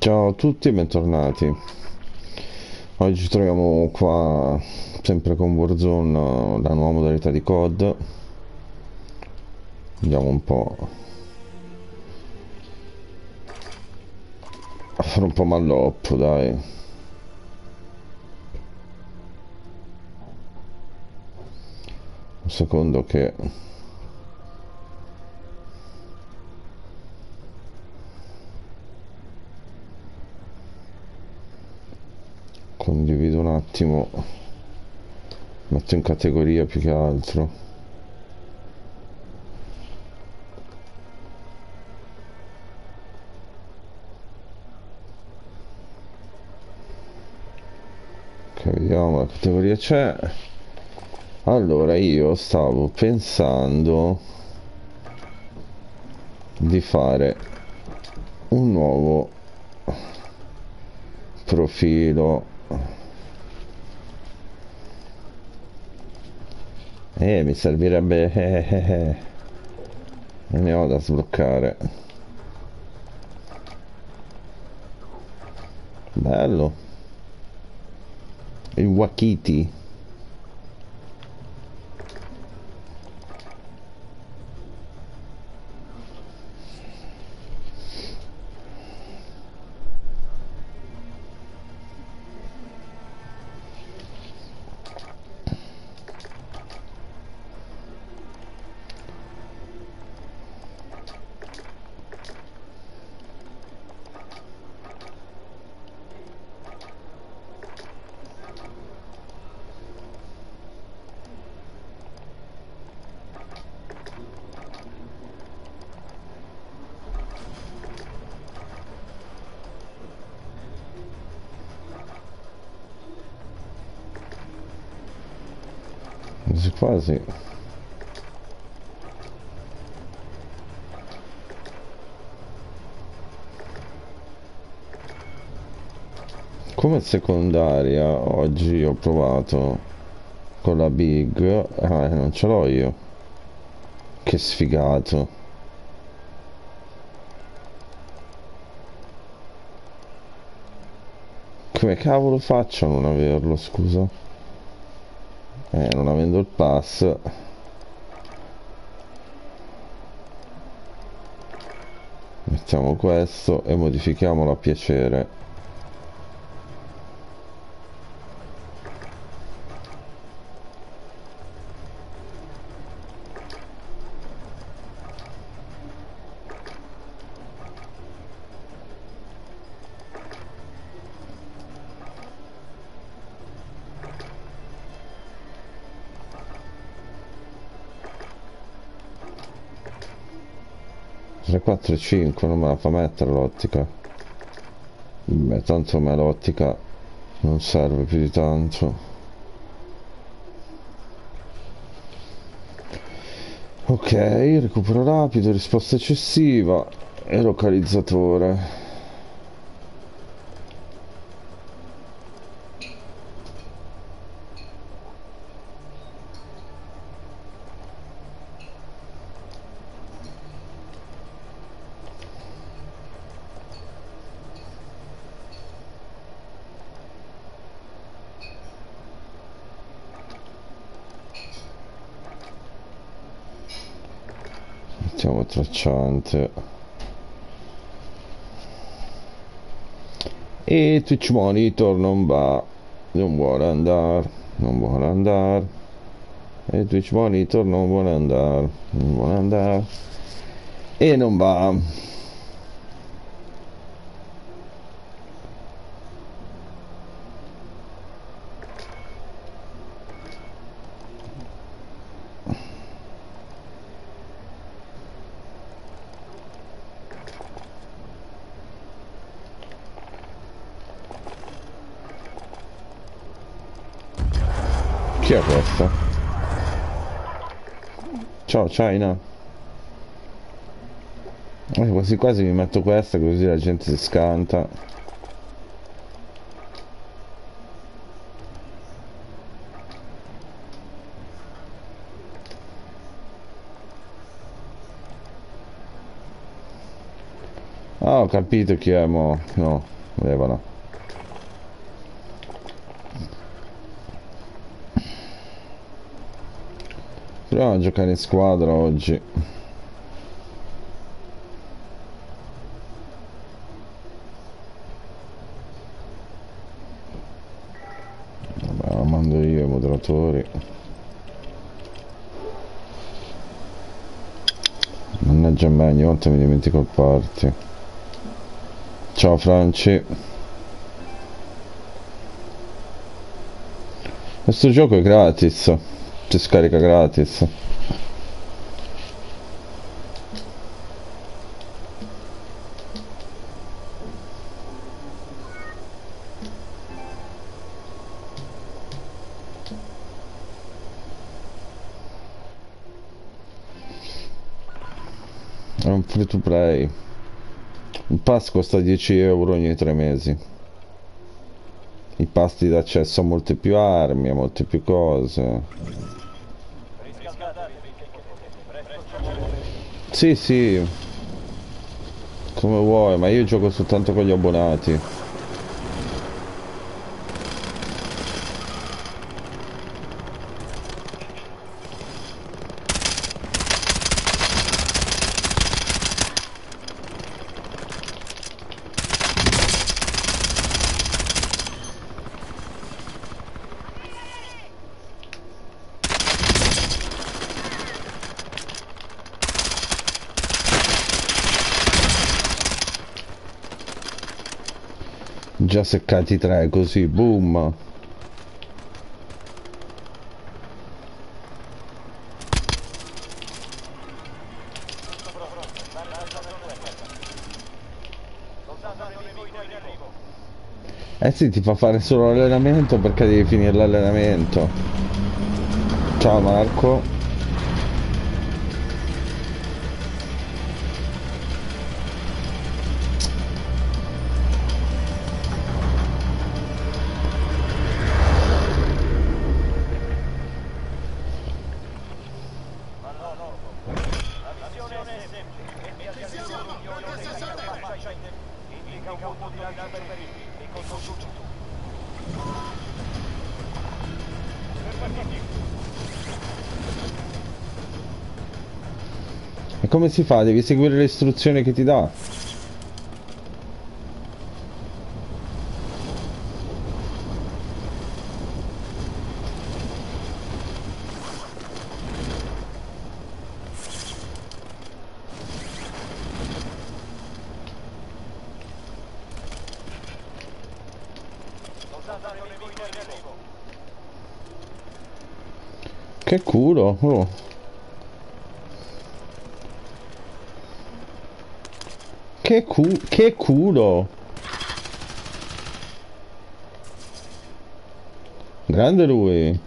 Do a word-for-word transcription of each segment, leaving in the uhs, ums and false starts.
Ciao a tutti e bentornati. Oggi ci troviamo qua sempre con Warzone, la nuova modalità di C O D. Andiamo un po' a fare un po' malloppo, dai. Un secondo che condivido un attimo, metto in categoria più che altro. Ok, vediamo la categoria c'è. Allora io stavo pensando di fare un nuovo profilo. Eh, mi servirebbe... Eh, eh, eh. E ne ho da sbloccare. Bello. Il Wakiti. Quasi quasi. Come secondaria oggi ho provato con la Big. Ah, non ce l'ho io. Che sfigato. Come cavolo faccio a non averlo, scusa? Eh, non avendo il pass. Mettiamo questo e modifichiamolo a piacere. tre, quattro, cinque, non me la fa mettere l'ottica. Beh, tanto a me l'ottica non serve più di tanto. Ok, recupero rapido, risposta eccessiva e localizzatore. Mettiamo tracciante. E Twitch Monitor non va, non vuole andare, non vuole andare. E Twitch Monitor non vuole andare, non vuole andare. E non va. Chi è questa? Ciao China. Eh, quasi quasi mi metto questa così la gente si scanta. Ah, ho capito chi è mo. No. Levala. Proviamo a giocare in squadra oggi. Vabbè, lo mando io ai moderatori. Mannaggia me, ogni volta mi dimentico il party. Ciao Franci. Questo gioco è gratis. Si scarica gratis. È un free to play. Il pass costa dieci euro ogni tre mesi. I pass ti dà accesso a molte più armi, a molte più cose. Sì, sì, come vuoi, ma io gioco soltanto con gli abbonati. Già seccati tre così, boom. Eh sì, ti fa fare solo l'allenamento perché devi finire l'allenamento. Ciao Marco. E come si fa? Devi seguire le istruzioni che ti dà. Che culo, oh. Che cu... che culo. Grande lui.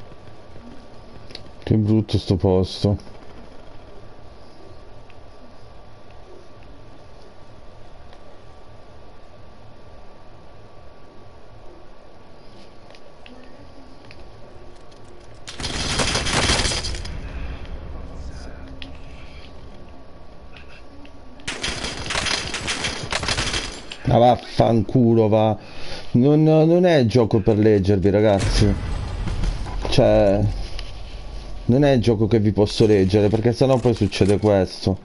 Che brutto sto posto. Ma vaffanculo, va. Non, non è il gioco per leggervi, ragazzi. Cioè, non è il gioco che vi posso leggere, perché sennò poi succede questo.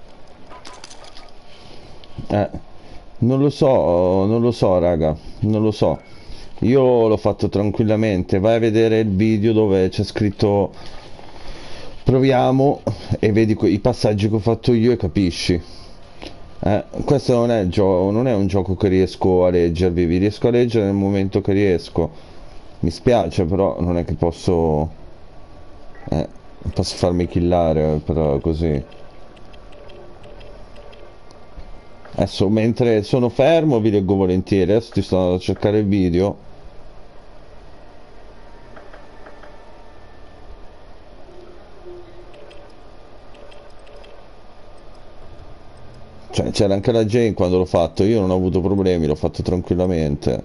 Eh, non lo so, non lo so, raga, non lo so. Io l'ho fatto tranquillamente. Vai a vedere il video dove c'è scritto proviamo e vedi que- i passaggi che ho fatto io e capisci. Eh, questo non è, il gio- non è un gioco che riesco a leggervi, vi riesco a leggere nel momento che riesco. Mi spiace, però non è che posso, eh, posso farmi killare, però così. Adesso, mentre sono fermo, vi leggo volentieri. Adesso ti sto andando a cercare il video. Cioè, c'era anche la Jane quando l'ho fatto, io non ho avuto problemi, l'ho fatto tranquillamente.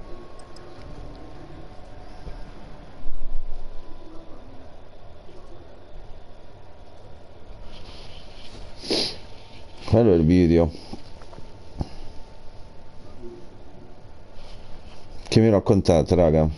Quello è il video. Che mi raccontate, raga?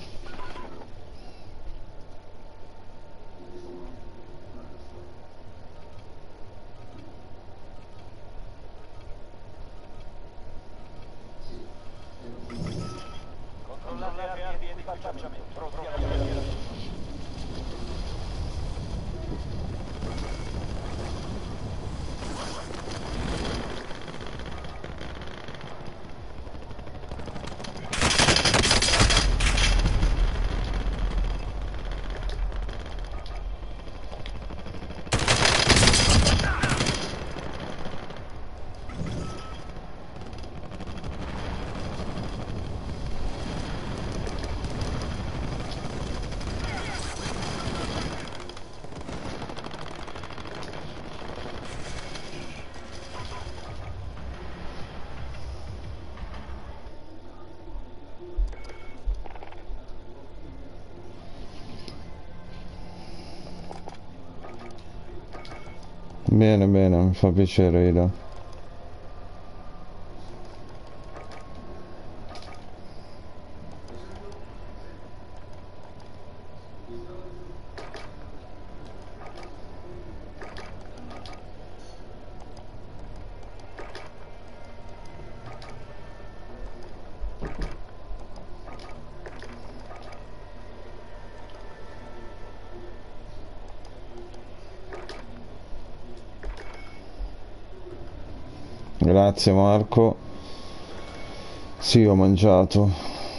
Bene, bene, mi fa piacere, Ida. Grazie Marco. Sì, ho mangiato.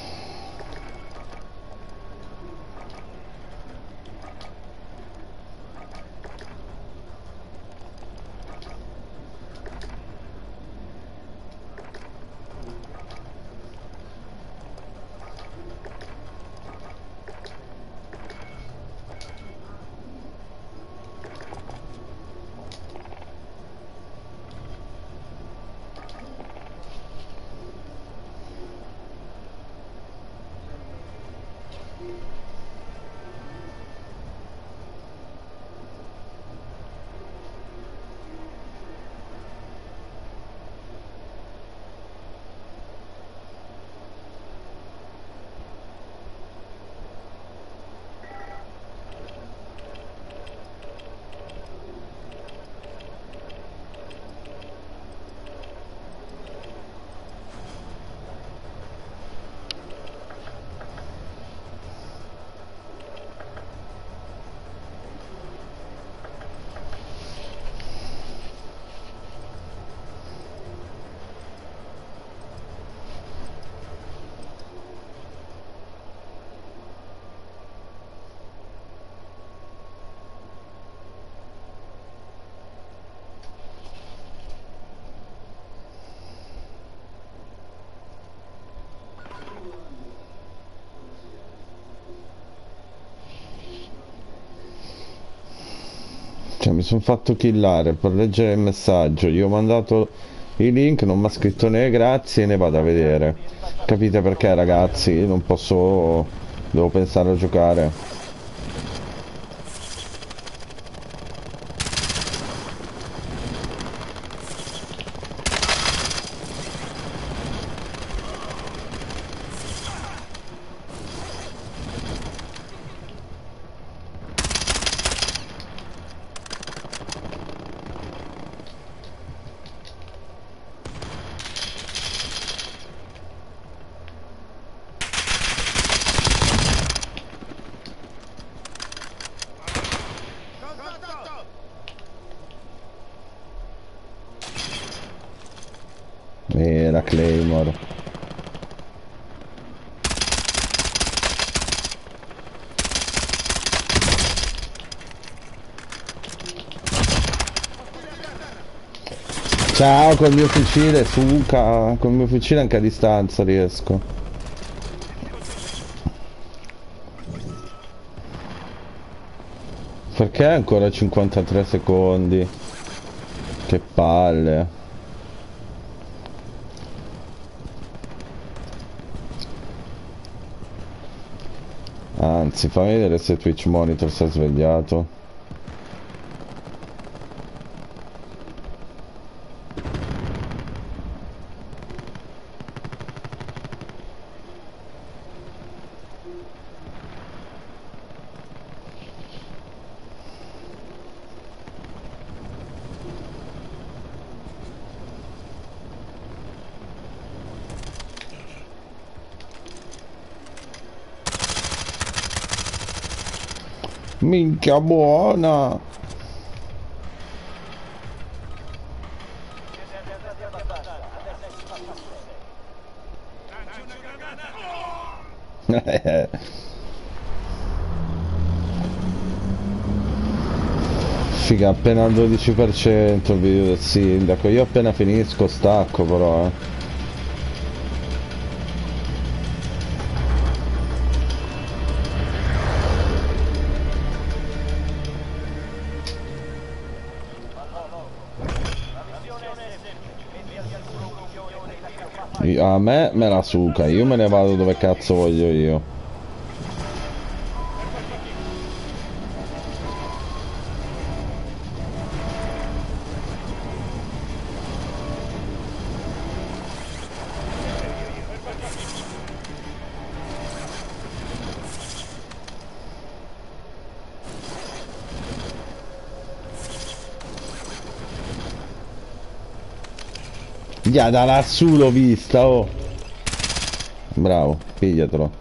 Cioè, mi sono fatto killare per leggere il messaggio, gli ho mandato i link, non mi ha scritto né grazie né vado a vedere. Capite perché, ragazzi? Io non posso... devo pensare a giocare. me la Claymore. Ciao, col mio fucile, suca, col mio fucile anche a distanza riesco. Perché ancora cinquantatré secondi? Che palle. Anzi, fammi vedere se Twitch Monitor si è svegliato. Minchia buona! Figa, appena al dodici per cento il video del sindaco. Io appena finisco stacco però, eh. A me me la suca, io me ne vado dove cazzo voglio io. Ya, da lassù l'ho vista, oh. Bravo, pigliatelo.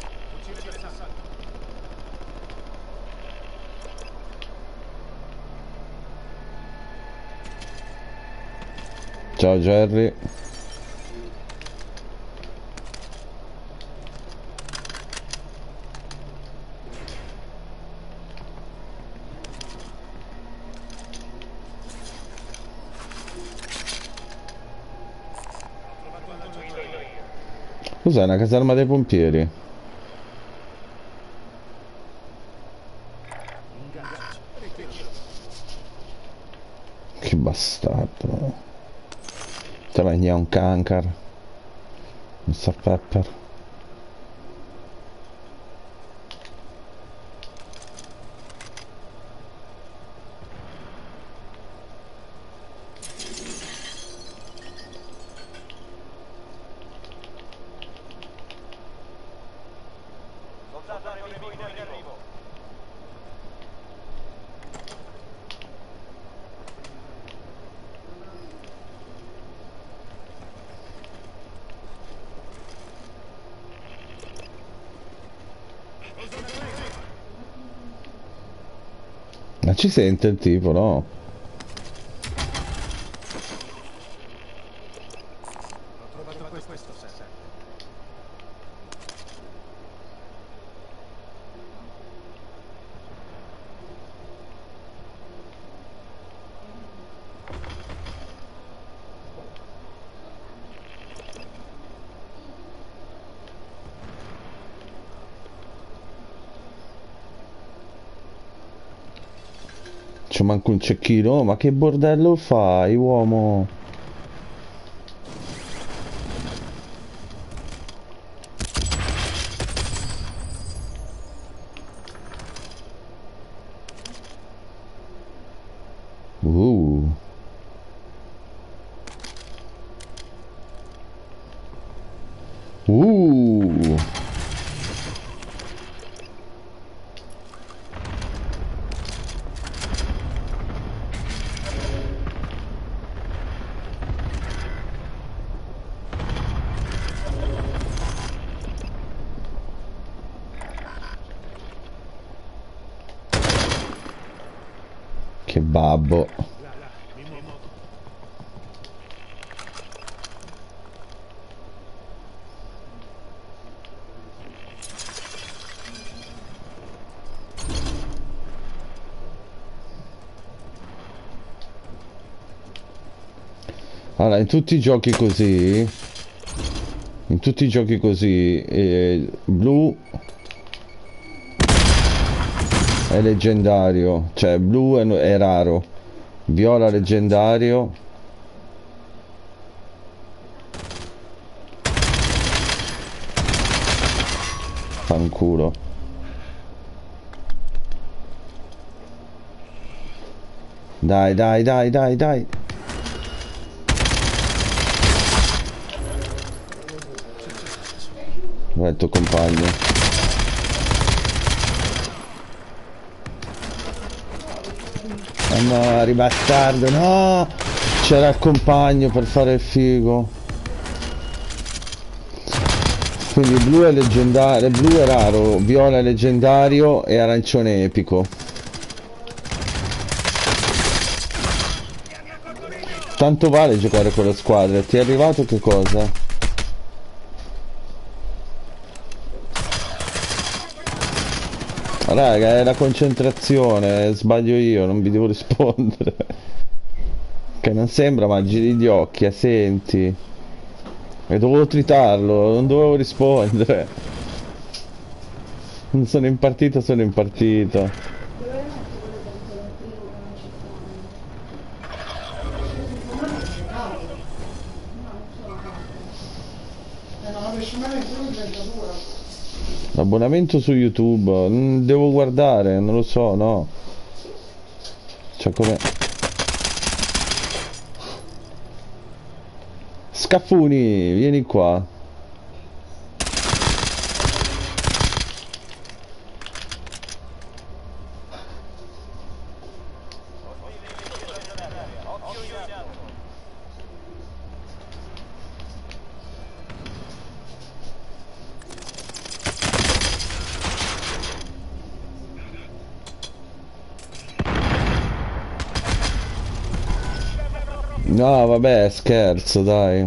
Ciao Jerry. Cos'è, una caserma dei pompieri? Che bastardo. Te la un cancer. mister Pepper. Ma ci sente il tipo, no? C'è manco un cecchino, ma che bordello fai, uomo? Uh. Uh. Che babbo. Allora, in tutti i giochi così, in tutti i giochi così, eh, blu è leggendario, cioè blu è, è raro, viola leggendario, fanculo. Dai, dai, dai, dai, dai. Dov'è il tuo compagno? Ah no, ribastardo, no! C'era il compagno per fare il figo. Quindi blu è leggendario, blu è raro, viola è leggendario e arancione epico. Tanto vale giocare con la squadra. Ti è arrivato che cosa? Raga, è la concentrazione, sbaglio io, non vi devo rispondere. Che non sembra, ma giri gli occhi, eh, senti. E dovevo tritarlo, non dovevo rispondere. Non sono in partita, sono in partita. L'abbonamento su YouTube, non devo guardare, non lo so, no. Cioè come... Scaffuni, vieni qua. No, vabbè, scherzo, dai.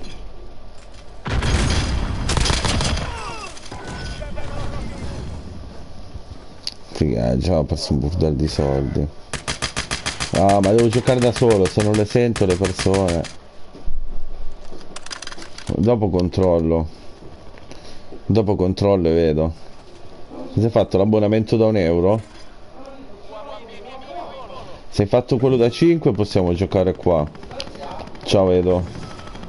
Figa, già ho perso un bordello di soldi. Ah, ma devo giocare da solo, se non le sento le persone. Dopo controllo. Dopo controllo e vedo. Ti sei fatto l'abbonamento da un euro? Se hai fatto quello da cinque possiamo giocare qua. Ciao Edo.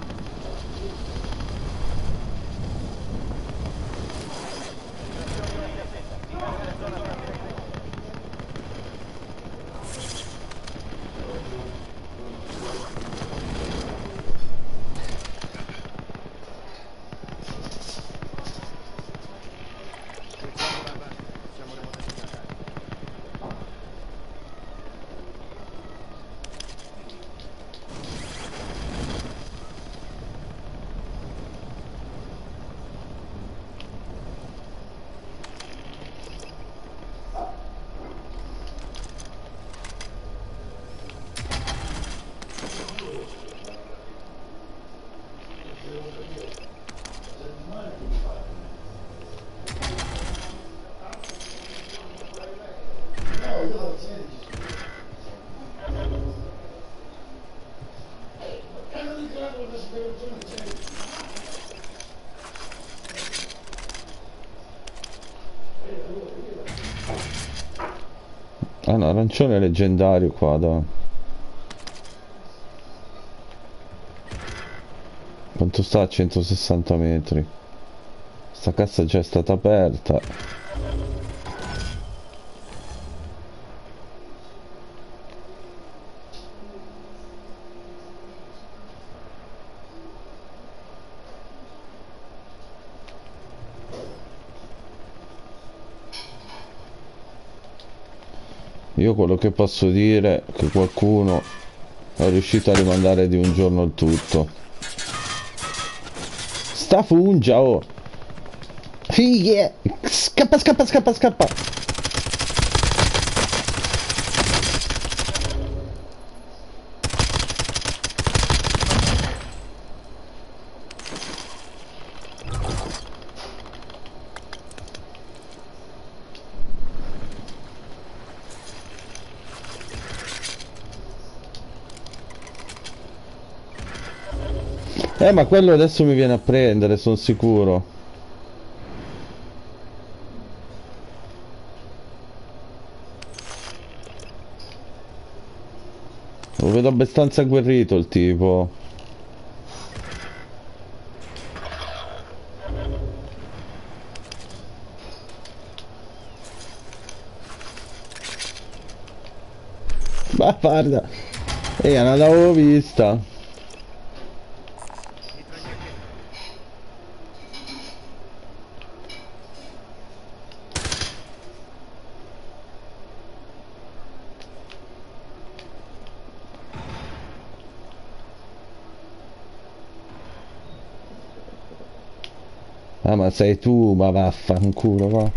Ah no, arancione leggendario qua, da. Quanto sta a centosessanta metri? Sta cassa già è stata aperta. Io quello che posso dire è che qualcuno è riuscito a rimandare di un giorno il tutto. Sta fungia, oh! Fighe! Scappa, scappa, scappa, scappa! Eh, ma quello adesso mi viene a prendere, sono sicuro. Lo vedo abbastanza agguerrito il tipo. Ma guarda, e non l'avevo vista. Ah, ma sei tu, ma vaffanculo, va.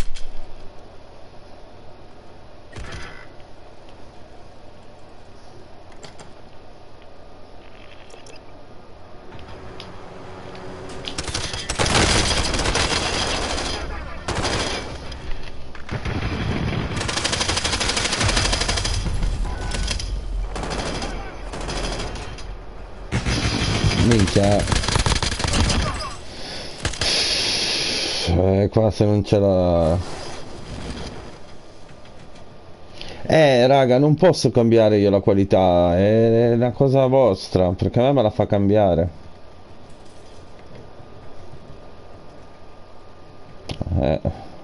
Minchia. Eh, qua se non c'è la... Eh, raga, non posso cambiare io la qualità, è una cosa vostra, perché a me me la fa cambiare. Eh.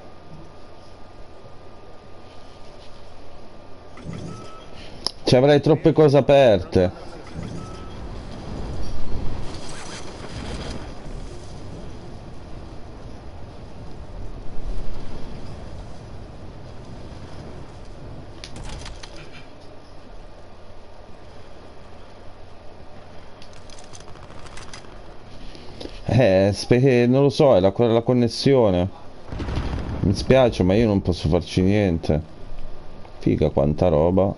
Ci avrei troppe cose aperte. Eh, spe- non lo so, è la, la connessione. Mi spiace, ma io non posso farci niente. Figa, quanta roba.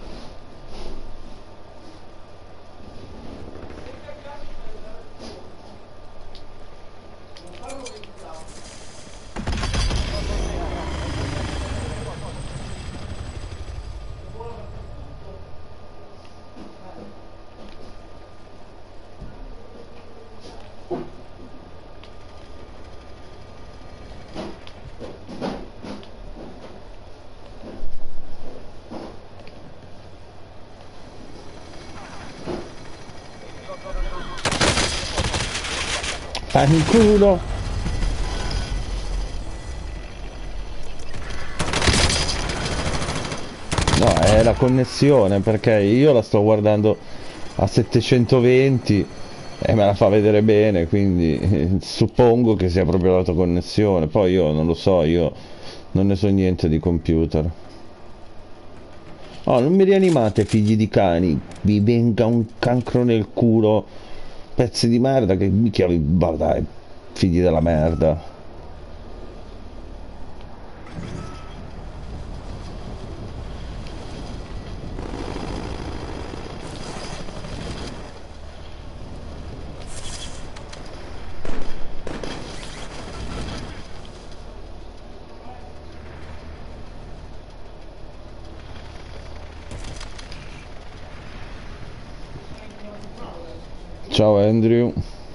Fanculo! No, è la connessione, perché io la sto guardando a settecentoventi e me la fa vedere bene, quindi eh, suppongo che sia proprio la tua connessione. Poi io non lo so, io non ne so niente di computer. Oh, non mi rianimate, figli di cani. Vi venga un cancro nel culo. Pezzi di merda che mi chiami. Ma dai, figli della merda. Ciao Andrew.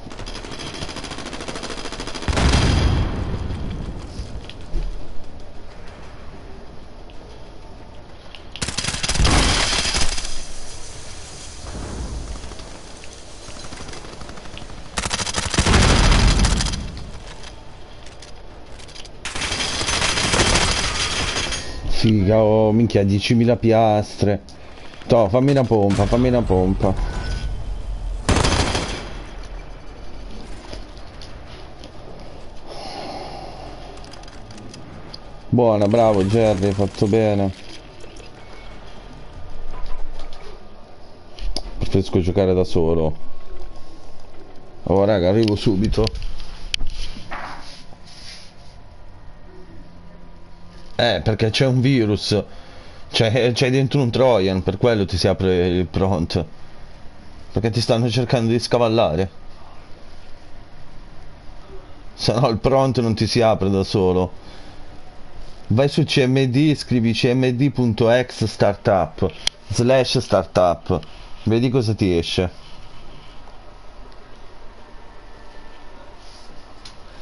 Figa, oh, minchia, diecimila piastre. Toh, fammi una pompa, fammi una pompa. Buona, bravo Jerry, hai fatto bene. Preferisco giocare da solo. Oh raga, arrivo subito. Eh, perché c'è un virus. C'è, c'è dentro un Trojan, per quello ti si apre il prompt. Perché ti stanno cercando di scavallare. Se no il prompt non ti si apre da solo. Vai su C M D, scrivi cmd.ex startup slash startup. Vedi cosa ti esce.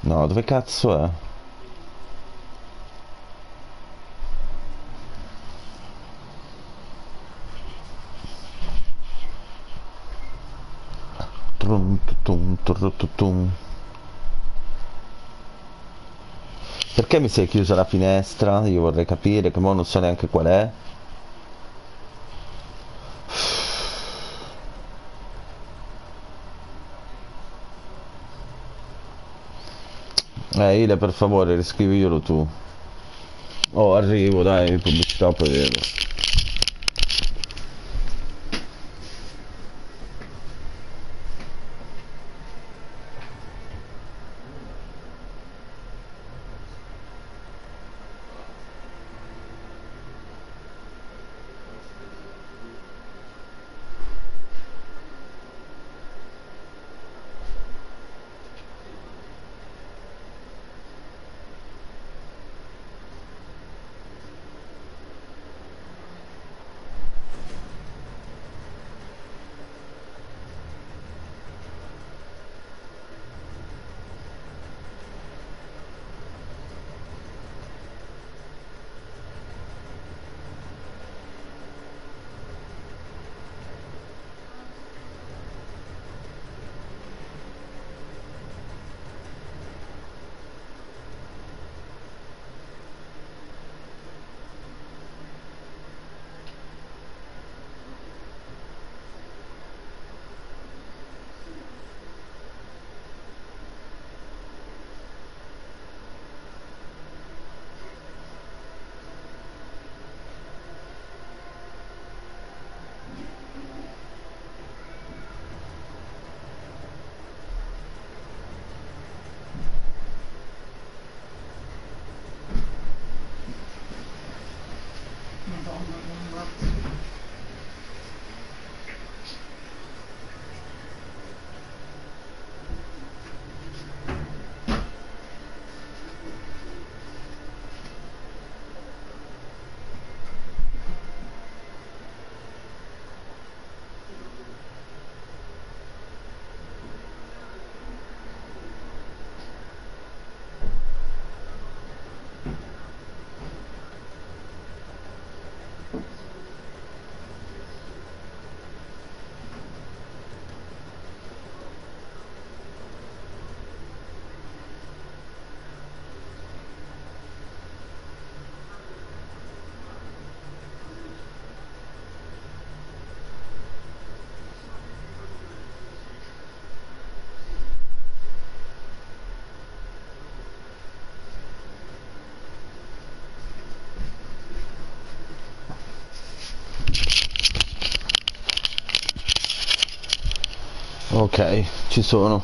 No, dove cazzo è? Trum, tutum, turrututum. Perché mi sei chiusa la finestra? Io vorrei capire, che mo non so neanche qual è. Eh, Ile, per favore, riscriviglielo tu. Oh, arrivo, dai, pubblicità poi vedo. Ok, ci sono.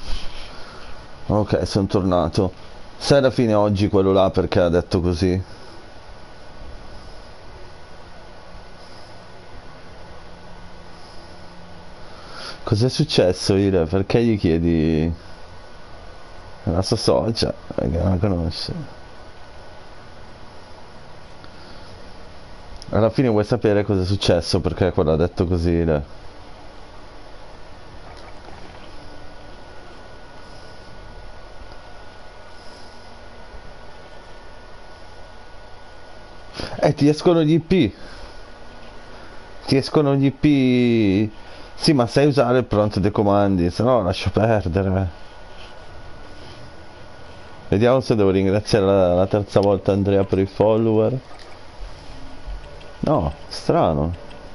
Ok, sono tornato. Sai alla fine oggi quello là perché ha detto così? Cos'è successo, Ire? Perché gli chiedi la sua socia? Perché non la conosce. Alla fine vuoi sapere cosa è successo? Perché quello ha detto così, Ire? Eh, ti escono gli I P. Ti escono gli I P. Sì, ma sai usare il pronto dei comandi, se no lascio perdere. Vediamo se devo ringraziare la, la terza volta Andrea per i follower. No, strano.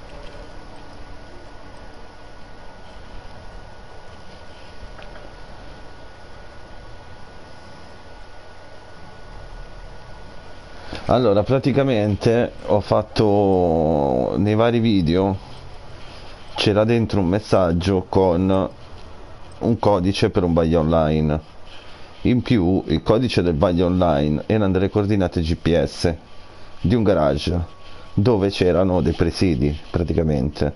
Allora, praticamente ho fatto nei vari video c'era dentro un messaggio con un codice per un bagno online. In più, il codice del bagno online erano delle coordinate G P S di un garage dove c'erano dei presidi, praticamente.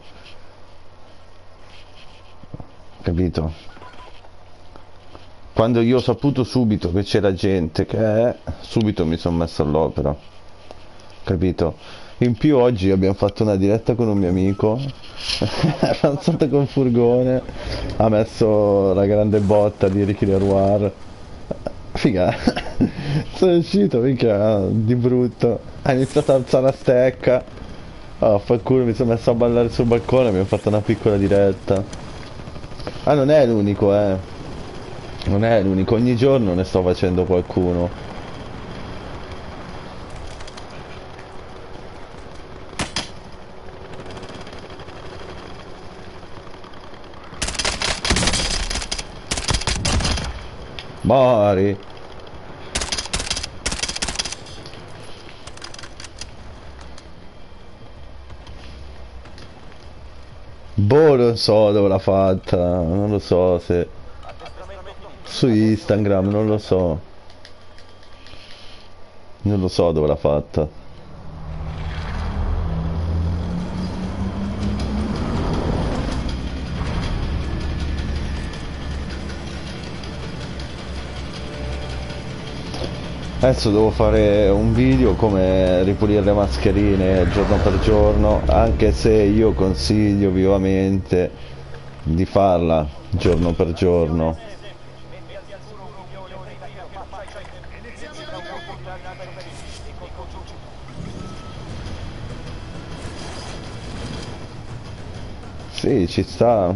Capito? Quando io ho saputo subito che c'era gente che è, subito mi sono messo all'opera, capito? In più oggi abbiamo fatto una diretta con un mio amico, è avanzato con furgone, ha messo la grande botta di Ricky Leroy, Figa, sono uscito mica di brutto. Ha iniziato a alzare la stecca. Oh, fa culo, mi sono messo a ballare sul balcone, mi ho fatto una piccola diretta. Ah, non è l'unico, eh. Non è l'unico, ogni giorno ne sto facendo qualcuno. Mari. Boh, non so dove l'ha fatta, non lo so se... Su Instagram, non lo so. Non lo so dove l'ha fatta. Adesso devo fare un video come ripulire le mascherine giorno per giorno, anche se io consiglio vivamente di farla giorno per giorno. Sì, ci sta.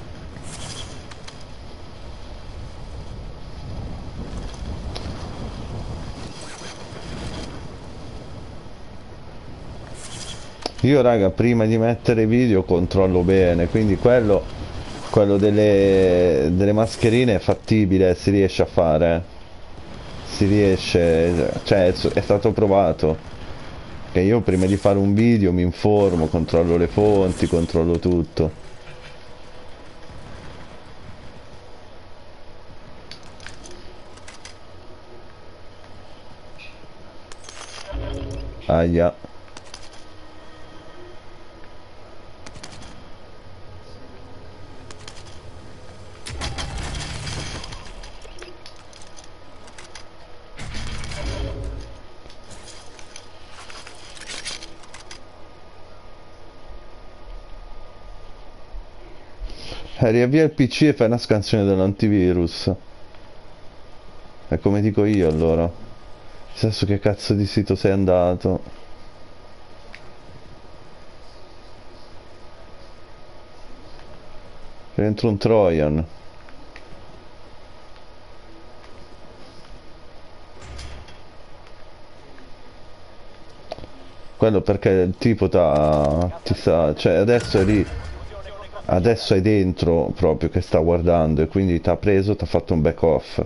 Io raga, prima di mettere video controllo bene, quindi quello, quello delle, delle mascherine è fattibile, si riesce a fare. Si riesce, cioè è, è stato provato. Che io prima di fare un video mi informo, controllo le fonti, controllo tutto. Aia. Eh, riavvia il P C e fai una scansione dell'antivirus. È come dico io allora. Chissà su che cazzo di sito sei andato. Dentro un Trojan. Quello perché il tipo t'ha... ti sta... cioè adesso è lì. Adesso è dentro proprio che sta guardando e quindi t'ha preso, t'ha fatto un back off.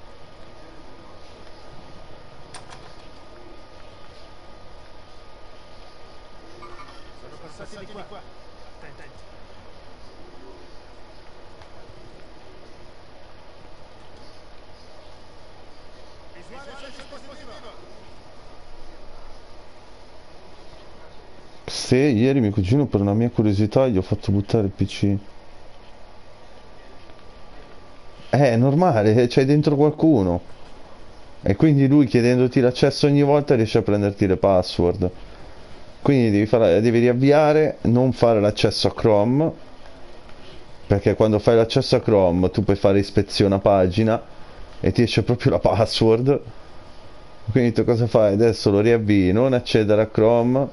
Se ieri mio cugino per una mia curiosità gli ho fatto buttare il P C. Eh, è normale, c'hai dentro qualcuno. E quindi lui chiedendoti l'accesso ogni volta riesce a prenderti le password. Quindi devi, fare, devi riavviare, non fare l'accesso a Chrome, perché quando fai l'accesso a Chrome tu puoi fare ispezione a pagina e ti esce proprio la password. Quindi tu cosa fai? Adesso lo riavvii, non accedere a Chrome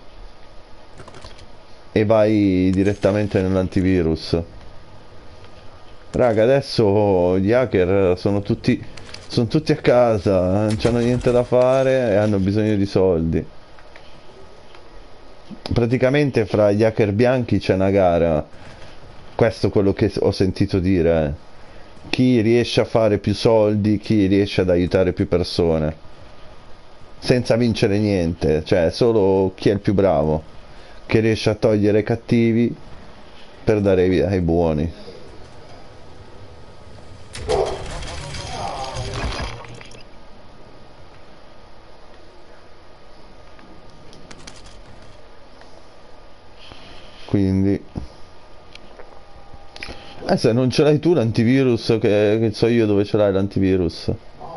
e vai direttamente nell'antivirus. Raga, adesso gli hacker sono tutti sono tutti a casa, non hanno niente da fare e hanno bisogno di soldi. Praticamente fra gli hacker bianchi c'è una gara. Questo è quello che ho sentito dire. eh. Chi riesce a fare più soldi, chi riesce ad aiutare più persone. Senza vincere niente, cioè solo chi è il più bravo, che riesce a togliere i cattivi per dare ai, ai buoni. Quindi eh, se non ce l'hai tu l'antivirus, che, che so io dove ce l'hai l'antivirus.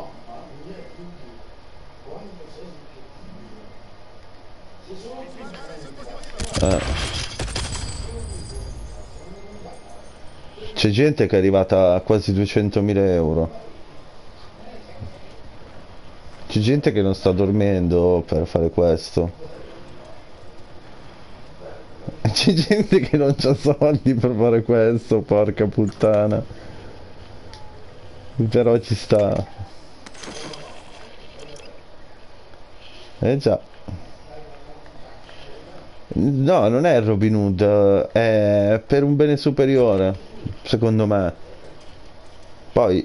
eh. C'è gente che è arrivata a quasi duecentomila euro. C'è gente che non sta dormendo per fare questo. C'è gente che non c'ha soldi per fare questo, porca puttana. Però ci sta. Eh già. No, non è Robin Hood, è per un bene superiore, secondo me. Poi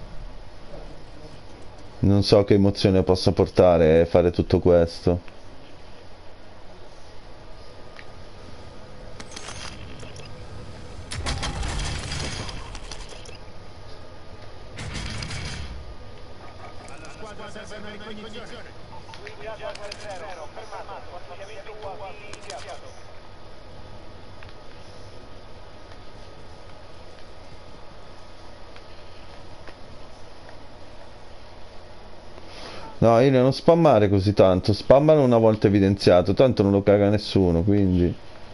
non so che emozione possa portare fare tutto questo. No, io non spammare così tanto, spammano una volta evidenziato, tanto non lo caga nessuno, quindi...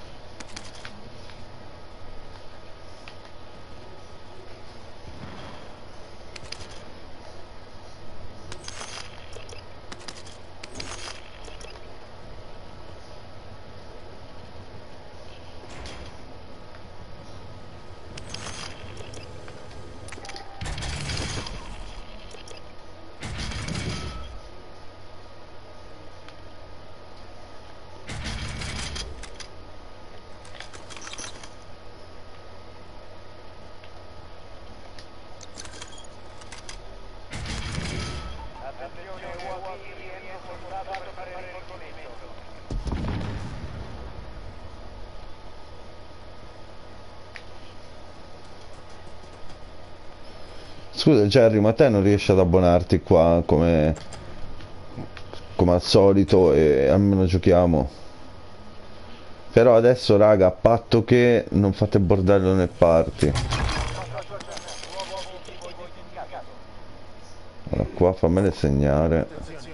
Scusa Jerry, ma te non riesci ad abbonarti qua come, come al solito e almeno giochiamo? Però adesso raga, a patto che non fate bordello nel party. Allora qua fammele segnare.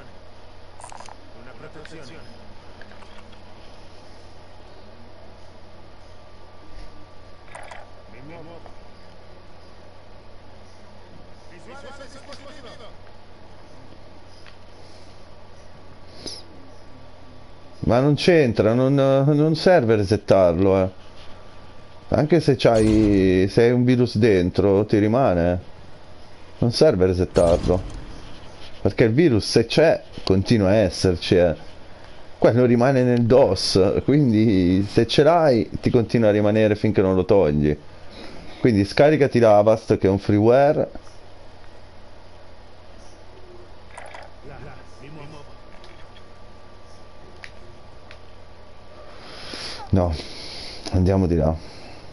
Ma non c'entra, non, non serve resettarlo, eh. Anche se c'hai, se hai un virus dentro, ti rimane. eh. Non serve resettarlo. Perché il virus, se c'è, continua a esserci, eh. Quello rimane nel DOS, quindi se ce l'hai, ti continua a rimanere finché non lo togli. Quindi scaricati l'Avast, che è un freeware. No, andiamo di là.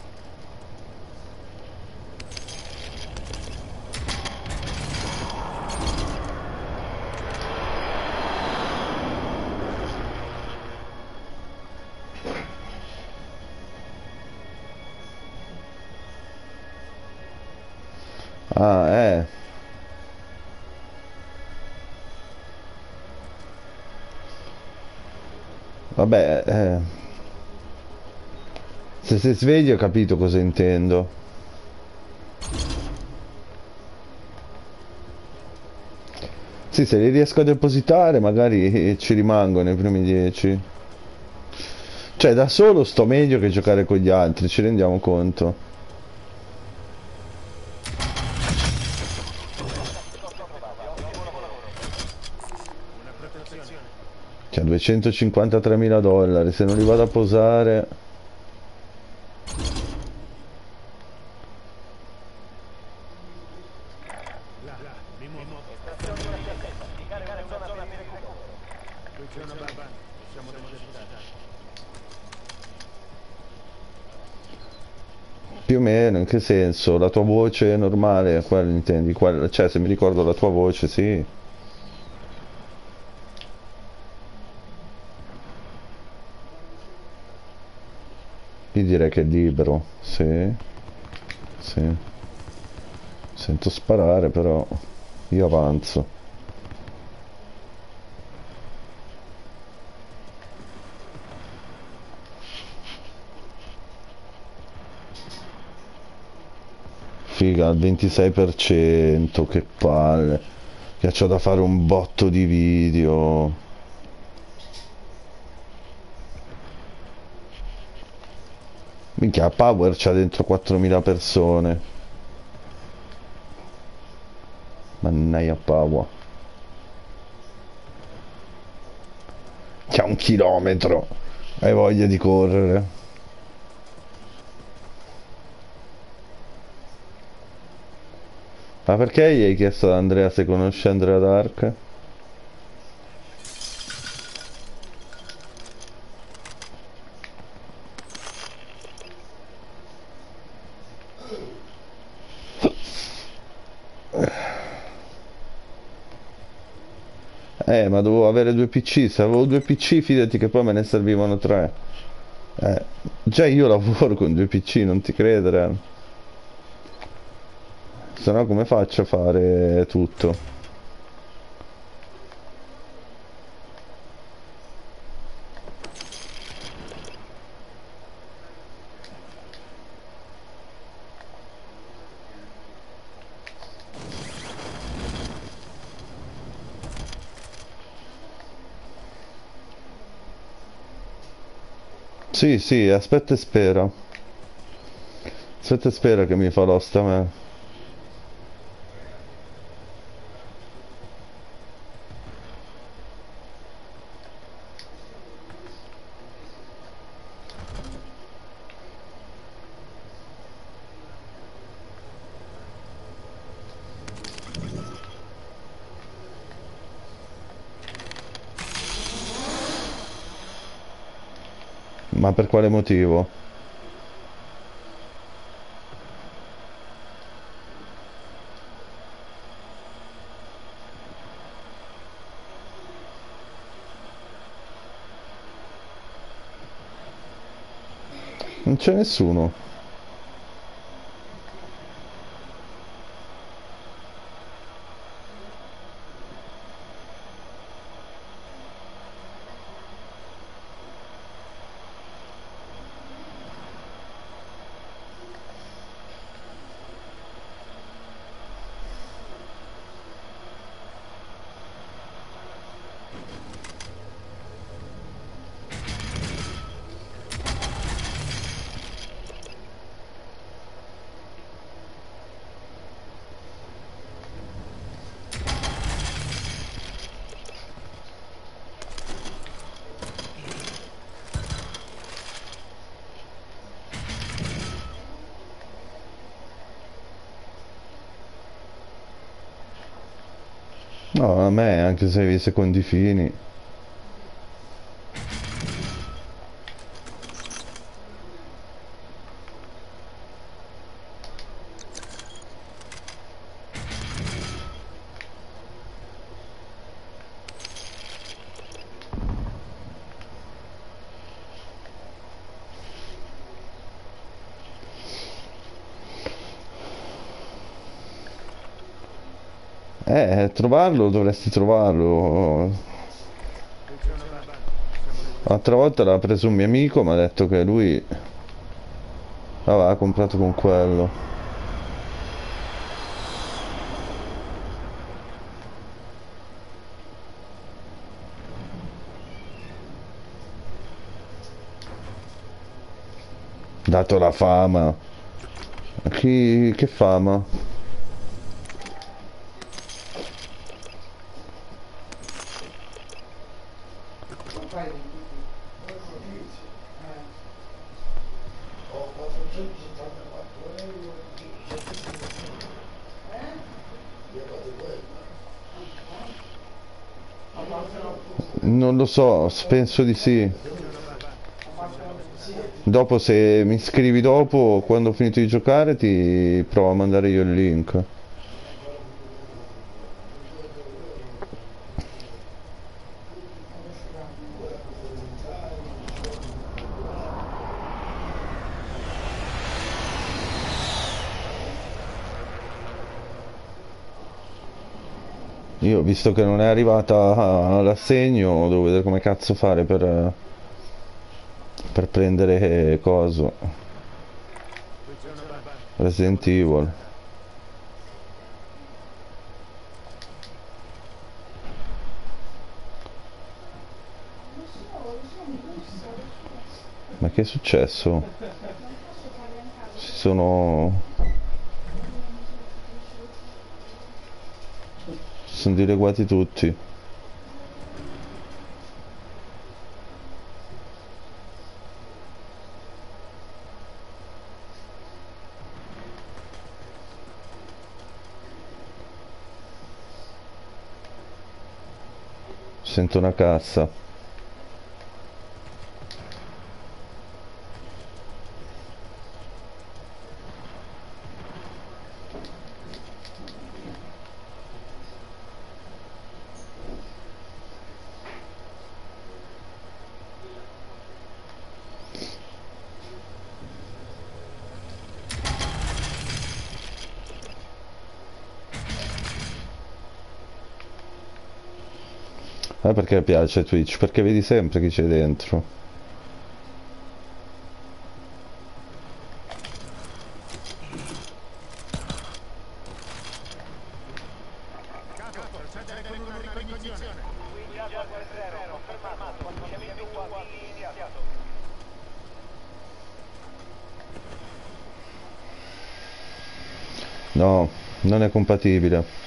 Ah, eh. Vabbè, eh. Se sei sveglio ho capito cosa intendo. Sì, se li riesco a depositare magari ci rimango nei primi dieci. Cioè, da solo sto meglio che giocare con gli altri, ci rendiamo conto. Cioè, duecentocinquantatremila dollari, se non li vado a posare... Più o meno, in che senso? La tua voce è normale, quello intendi? Qual- cioè, se mi ricordo la tua voce, sì. Io direi che è libero, sì, sì. Sento sparare, però io avanzo. Figa, al ventisei per cento, che palle. Che Che c'ho da fare un botto di video. Minchia, Power c'ha dentro quattromila persone. Mannaia Power. C'ha un chilometro. Hai voglia di correre. Ma perché gli hai chiesto ad Andrea se conosce Andrea Dark? Eh, ma dovevo avere due P C. Se avevo due P C, fidati che poi me ne servivano tre. Eh, già io lavoro con due P C, non ti credere. Se no come faccio a fare tutto? Sì, sì, aspetta e spera. Aspetta e spera che mi fa l'osta a me. Ma per quale motivo? Non c'è nessuno. No, a me anche se i secondi fini. Eh, trovarlo dovresti trovarlo. L'altra volta l'ha preso un mio amico, mi ha detto che lui aveva comprato con quello. Dato la fama. Chi... che fama? Non lo so, penso di sì. Dopo se mi scrivi dopo, quando ho finito di giocare, ti provo a mandare io il link. Io, visto che non è arrivata l'assegno, devo vedere come cazzo fare per, per prendere coso. Resident Evil. Ma che è successo? Si sono... Si sono dileguati tutti. Sento una cassa. Ma perché piace Twitch? Perché vedi sempre chi c'è dentro. No, non è compatibile.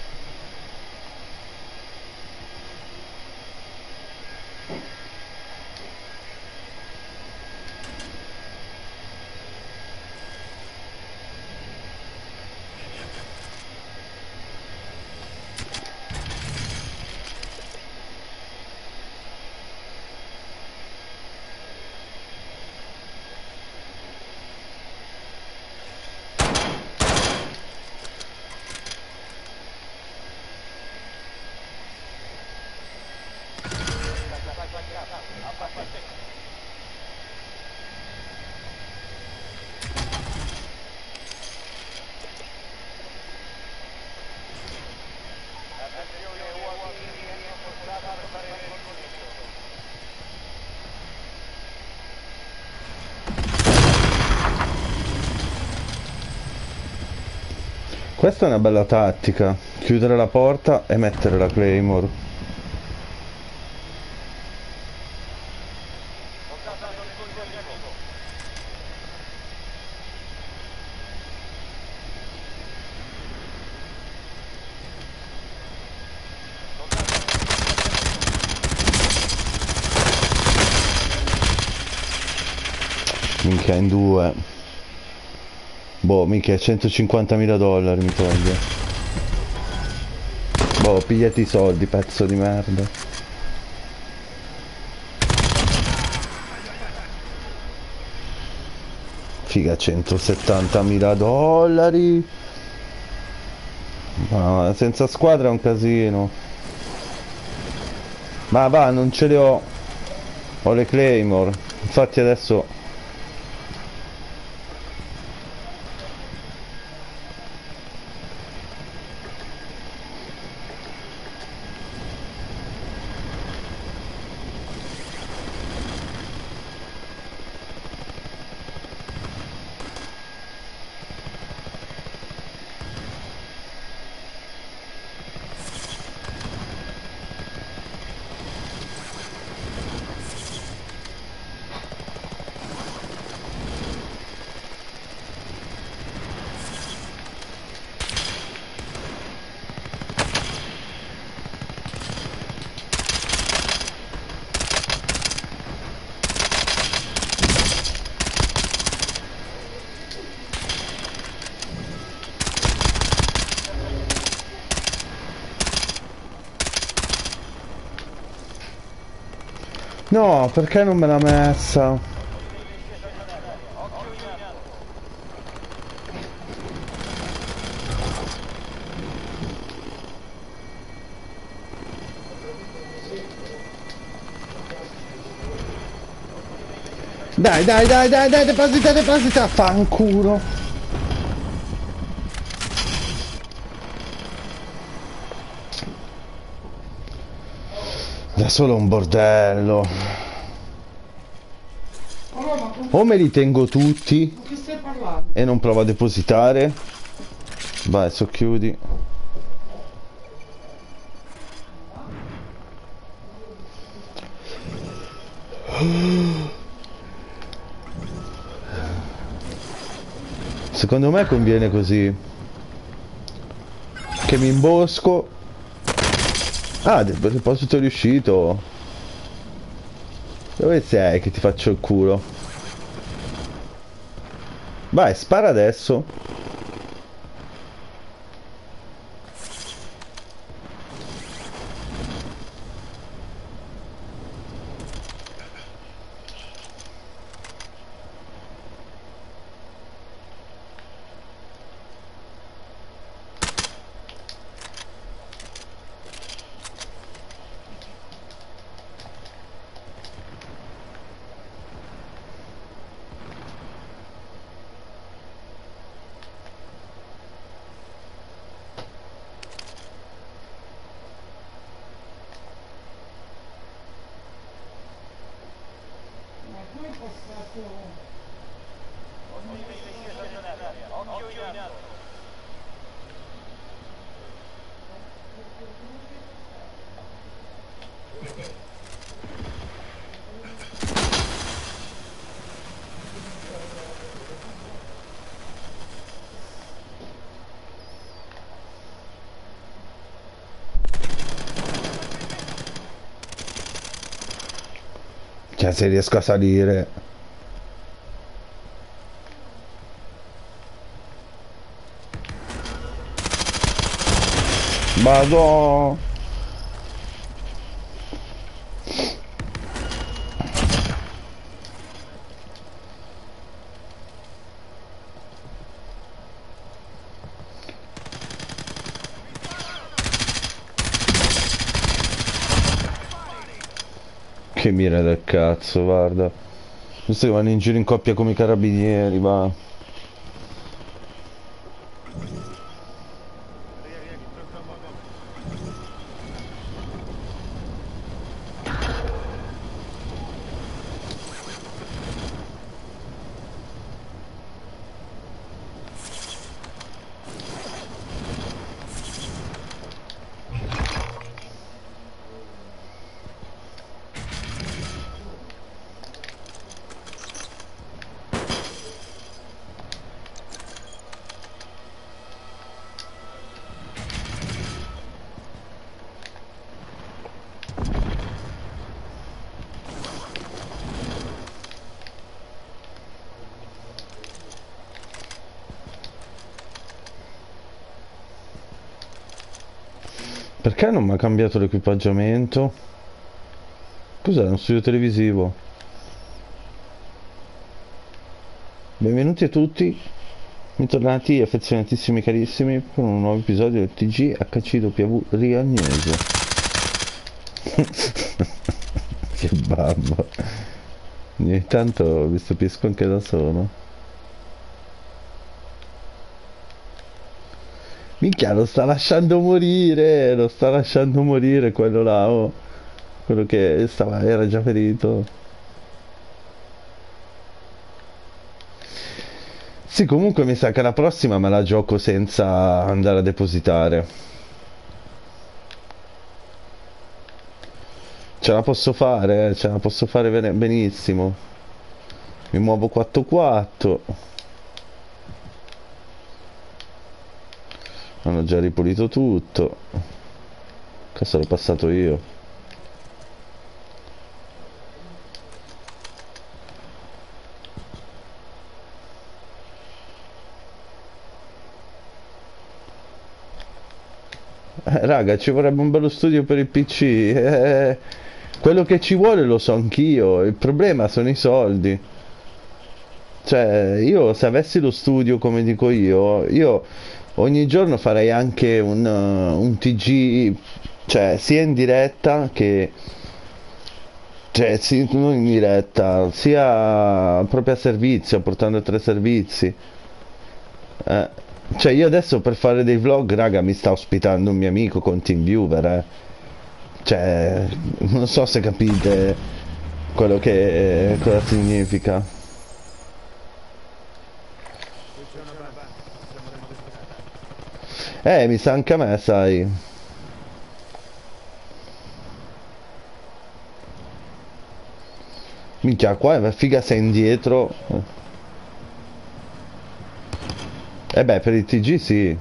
Questa è una bella tattica, chiudere la porta e mettere la Claymore. Minchia, in due. Boh, minchia, centocinquantamila dollari mi toglie. Boh, pigliati i soldi, pezzo di merda. Figa, centosettantamila dollari. Ma senza squadra è un casino. Ma va, non ce le ho. Ho le Claymore. Infatti adesso... No, perché non me l'ha messa? Dai, dai, dai, dai, dai, deposita, deposita, fanculo. Da solo un bordello. O me li tengo tutti e non provo a depositare. Vai, socchiudi. Secondo me conviene così. Che mi imbosco. Ah, del proposito è riuscito. Dove sei che ti faccio il culo? Vai, spara adesso. Cioè, se riesco a salire. Vado. Che mira del cazzo, guarda. Visto che vanno in giro in coppia come i carabinieri, va. Perché non mi ha cambiato l'equipaggiamento? Cos'è? Uno studio televisivo? Benvenuti a tutti, bentornati affezionatissimi carissimi per un nuovo episodio del T G H C W Riagnoso. Che babbo. Ogni tanto mi stupisco anche da solo. Minchia, lo sta lasciando morire, lo sta lasciando morire quello là, oh. Quello che stava, era già ferito. Sì, comunque mi sa che la prossima me la gioco senza andare a depositare. Ce la posso fare, eh, ce la posso fare bene- benissimo. Mi muovo quattro quattro. Hanno già ripulito tutto. Cazzo, l'ho passato io. Eh, raga, ci vorrebbe un bello studio per il P C. Eh, quello che ci vuole lo so anch'io. Il problema sono i soldi. Cioè, io se avessi lo studio come dico io, io ogni giorno farei anche un, uh, un T G, cioè sia in diretta che, cioè sì, non in diretta, sia proprio a servizio, portando tre servizi. Eh, cioè io adesso per fare dei vlog, raga, mi sta ospitando un mio amico con TeamViewer, eh. Cioè, non so se capite quello che cosa significa. Eh, mi sa anche a me, sai. Minchia, qua è figa sei indietro. Eh beh, per il T G sì.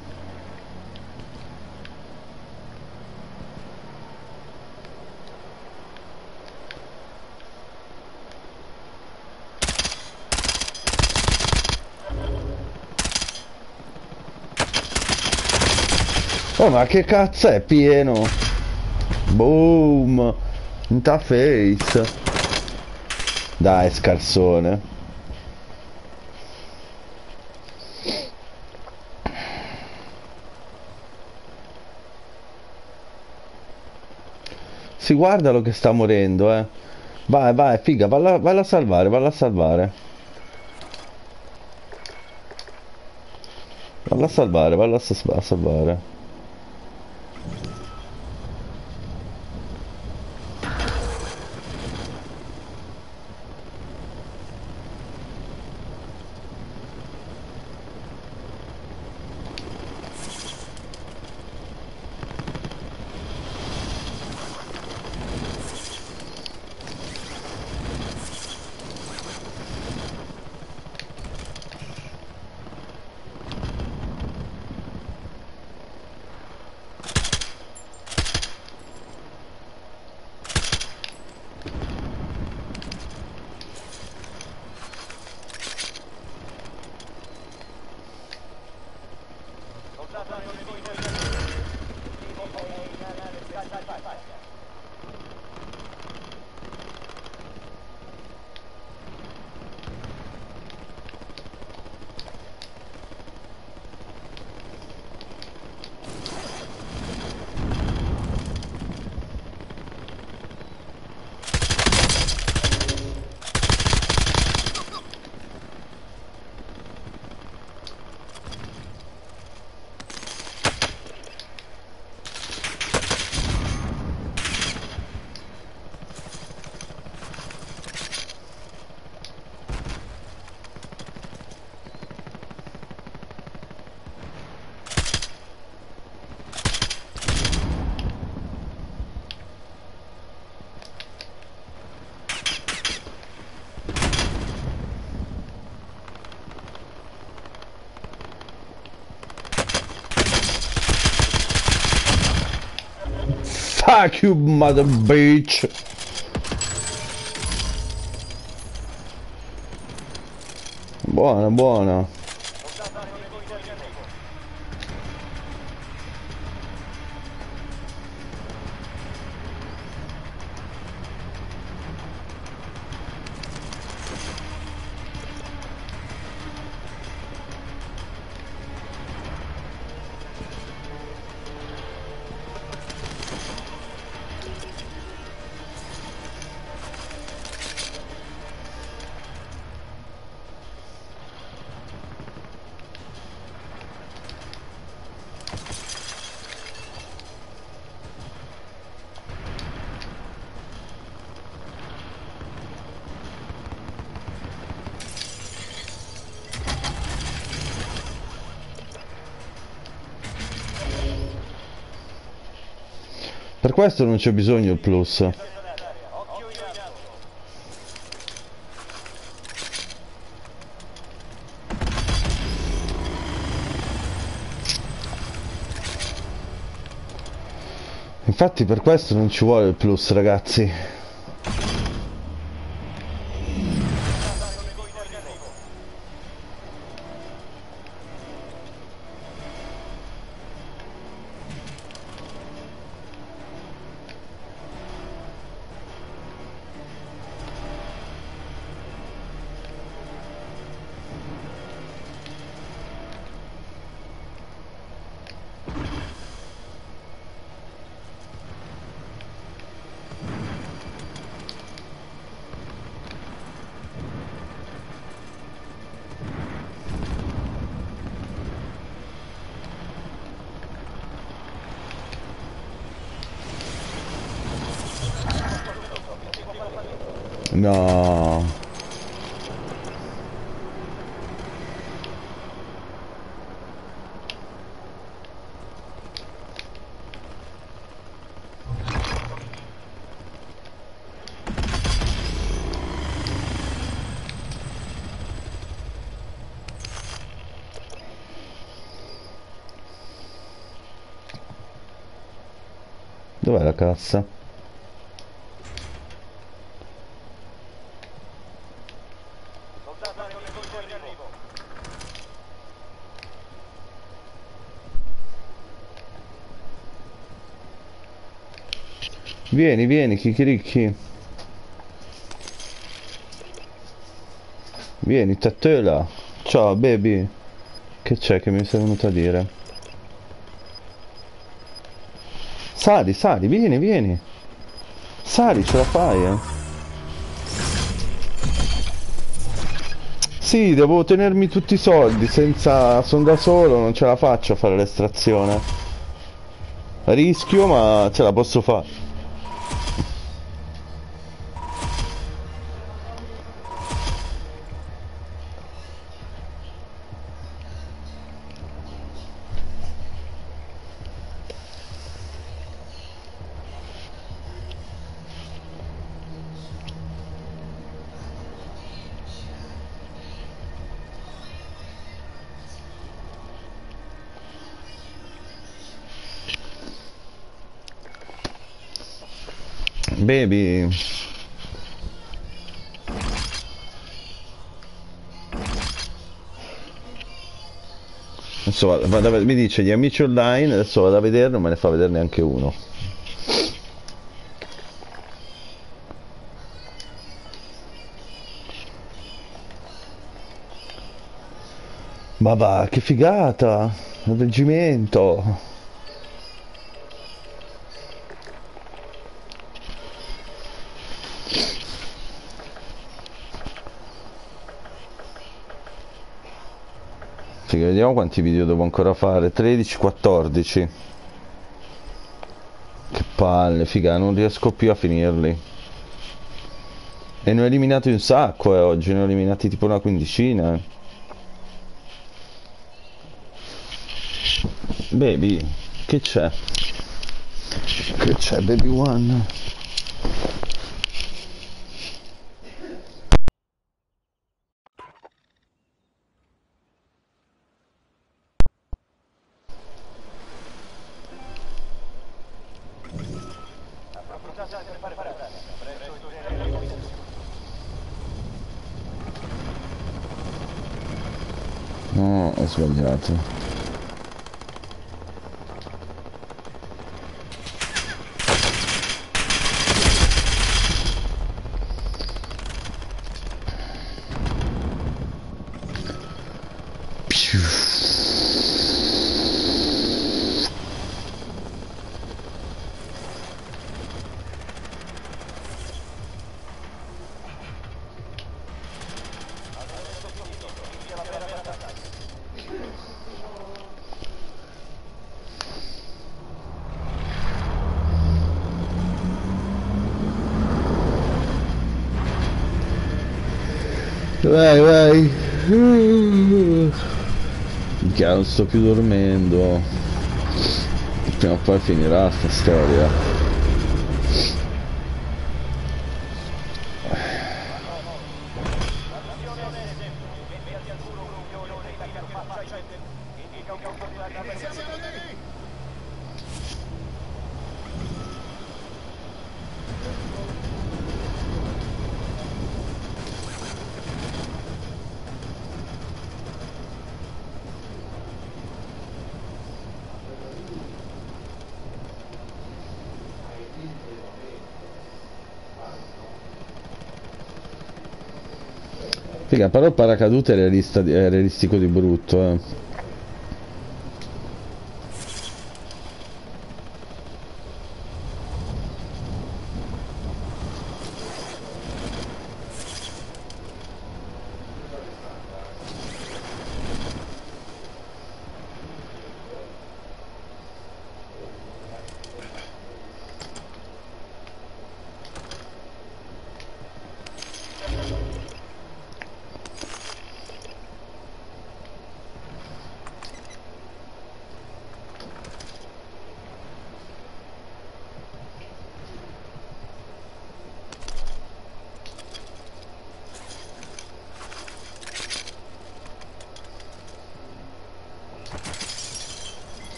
Oh, ma che cazzo è pieno? Boom! Interface. Dai, scarsone. Si guardalo che sta morendo, eh. Vai, vai, figa, valla, valla a salvare, valla a salvare. Valla a salvare, valla a, sa- a salvare. Fuck you, mother bitch. Buona, buona. Per questo non c'è bisogno il plus. Infatti per questo non ci vuole il plus, ragazzi. No. Dov'è la cassa? Vieni, vieni, chicchiricchi. Vieni, tattela. Ciao, baby. Che c'è che mi sei venuto a dire? Sali, sali, vieni, vieni. Sali, ce la fai, eh. Sì, devo tenermi tutti i soldi, senza... sono da solo, non ce la faccio a fare l'estrazione. Rischio, ma ce la posso fare. Baby. Adesso vado, vado a, mi dice gli amici online, adesso vado a vedere, non me ne fa vedere neanche uno. Ma va, che figata! Il reggimento! Figa, vediamo quanti video devo ancora fare. tredici quattordici. Che palle, figa, non riesco più a finirli. E ne ho eliminati un sacco, eh, oggi. Ne ho eliminati tipo una quindicina. Baby, che c'è? Che c'è, baby one? No, ho sbagliato. Vai, vai. Minchia, non sto più dormendo. Prima o poi finirà sta storia. Figa, però il paracadute è, realista, è realistico di brutto, eh.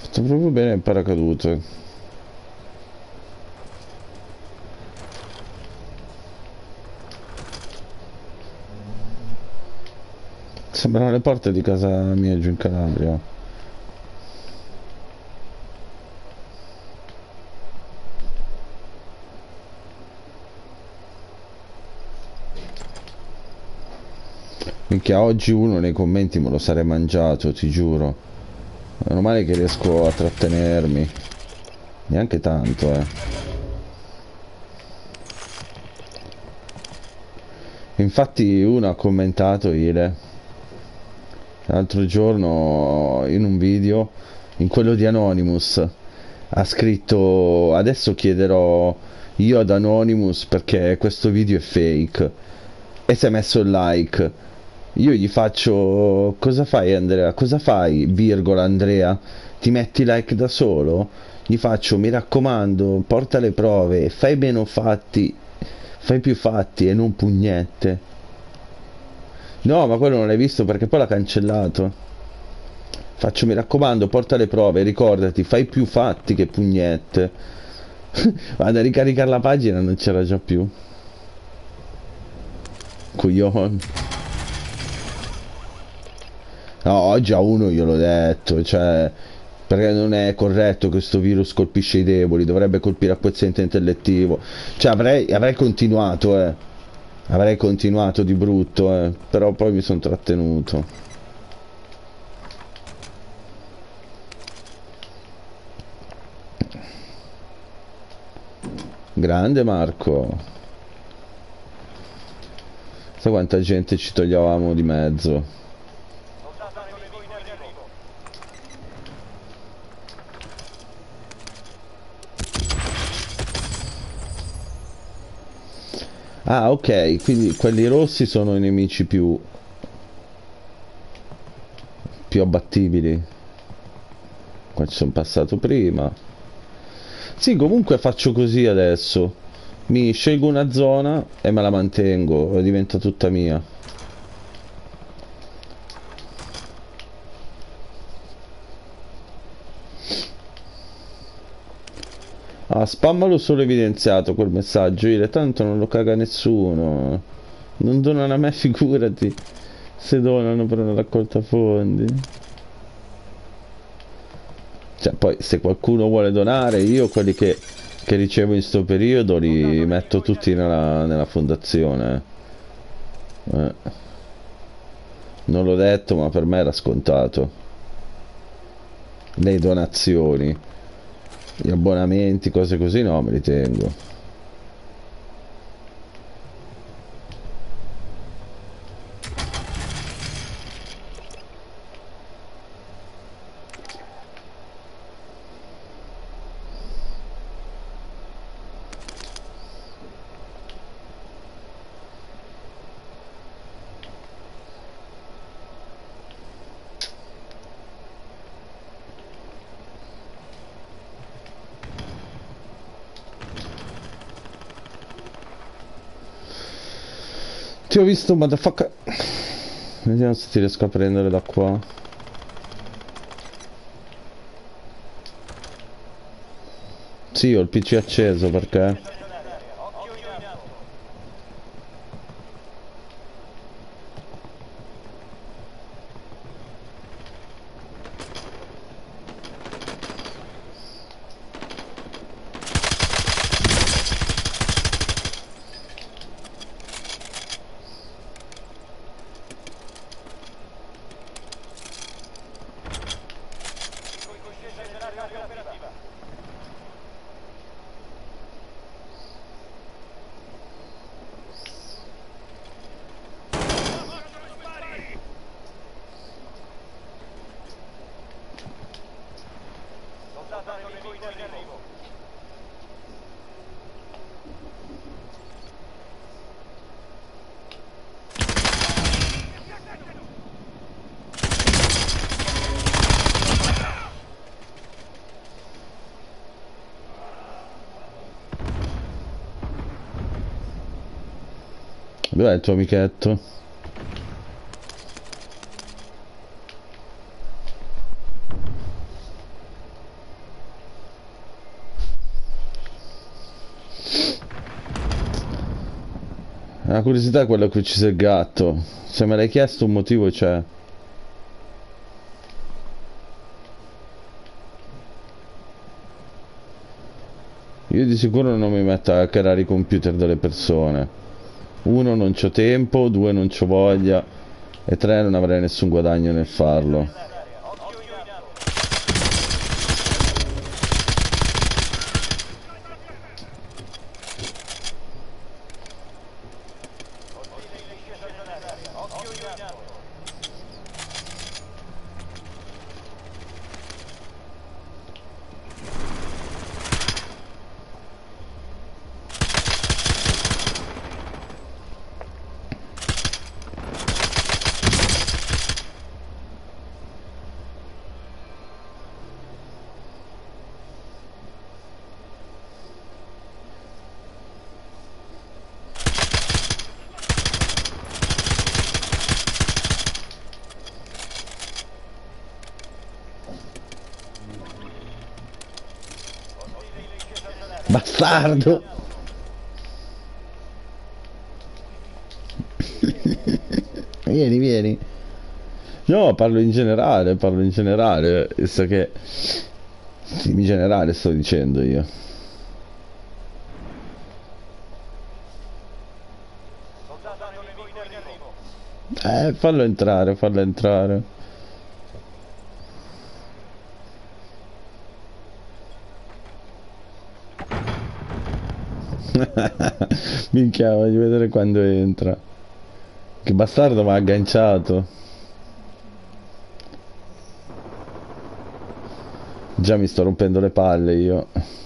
Sto proprio bene il paracadute. Sembrano le porte di casa mia giù in Calabria. Minchia, oggi uno nei commenti me lo sarei mangiato, ti giuro. Meno male che riesco a trattenermi. Neanche tanto, eh. Infatti uno ha commentato ieri, l'altro giorno, in un video, in quello di Anonymous, ha scritto: adesso chiederò io ad Anonymous perché questo video è fake. E si è messo il like. Io gli faccio: cosa fai Andrea? Cosa fai, virgola Andrea? Ti metti like da solo? Gli faccio: mi raccomando, porta le prove, fai meno fatti, fai più fatti e non pugnette. No, ma quello non l'hai visto perché poi l'ha cancellato. Faccio: mi raccomando, porta le prove, ricordati, fai più fatti che pugnette. Vado a ricaricare la pagina, non c'era già più. Coglione. No, oggi a uno gliel'ho detto, cioè, perché non è corretto che questo virus colpisce i deboli, dovrebbe colpire a quoziente intellettivo. Cioè, avrei, avrei continuato, eh. Avrei continuato di brutto, eh. Però poi mi sono trattenuto. Grande Marco. Sai quanta gente ci togliavamo di mezzo. Ah, ok, quindi quelli rossi sono i nemici più più abbattibili. Qua ci sono passato prima. Sì, comunque faccio così adesso. Mi scelgo una zona e me la mantengo, e diventa tutta mia. Ah, spammalo solo evidenziato quel messaggio, Ile, tanto non lo caga nessuno. Non donano a me, figurati se donano per una raccolta fondi. Cioè, poi se qualcuno vuole donare, io quelli che, che ricevo in sto periodo li metto tutti nella, nella fondazione. Eh. Non l'ho detto, ma per me era scontato. Le donazioni, gli abbonamenti, cose così no, me li tengo. Ti ho visto, motherfucker. Vediamo se ti riesco a prendere da qua. Sì, ho il P C acceso perché... Dov'è il tuo amichetto? La curiosità è quello che ha ucciso il gatto. Se me l'hai chiesto un motivo c'è. Io di sicuro non mi metto a hackerare i computer delle persone. Uno, non c'ho tempo, due, non c'ho voglia e tre, non avrei nessun guadagno nel farlo. Bastardo! Vieni, vieni. No, parlo in generale, parlo in generale. Visto che... Sì, in generale sto dicendo io. Eh, fallo entrare, fallo entrare. Minchia, voglio vedere quando entra. Che bastardo mi ha agganciato. Già mi sto rompendo le palle io.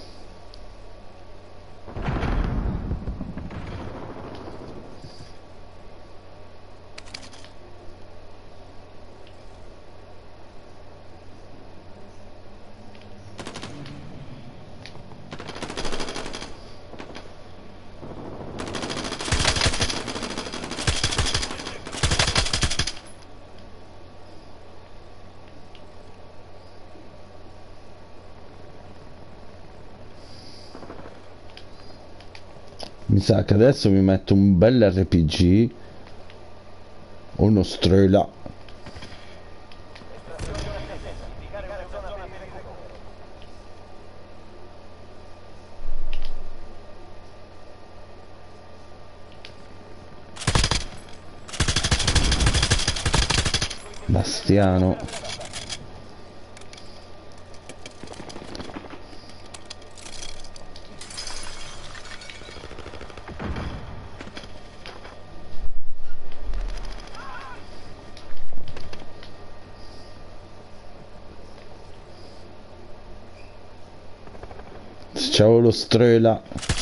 Mi sa che adesso mi metto un bel R P G. Uno strela. Bastiano. Ciao lo strela.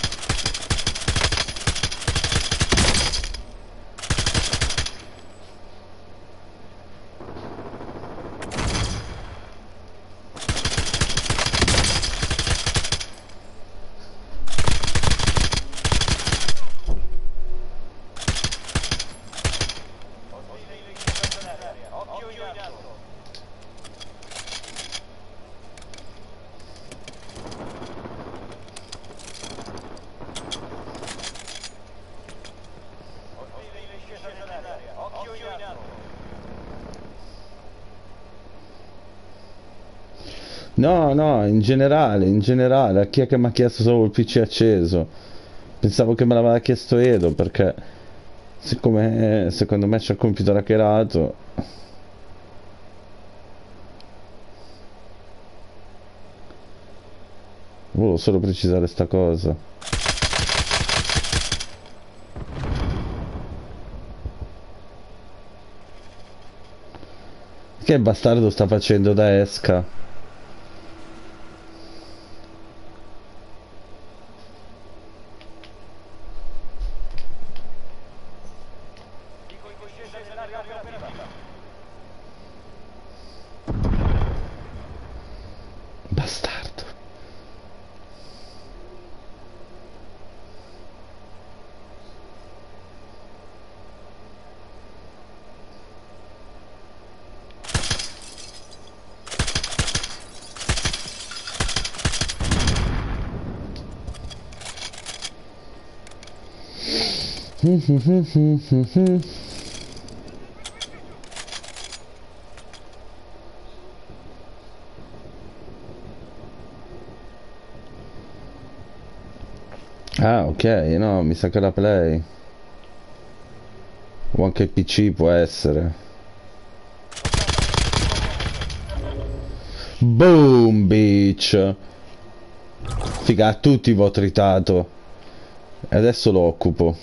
No, no, in generale, in generale, a chi è che mi ha chiesto solo il P C acceso? Pensavo che me l'aveva chiesto Edo, perché siccome eh, secondo me c'è il computer hackerato. Volevo solo precisare sta cosa. Che bastardo sta facendo da esca? Bastardo. Ah, ok, no, mi sa che la Play. O anche il P C può essere. Boom, bitch! Figa, a tutti vi ho tritato. E adesso lo occupo.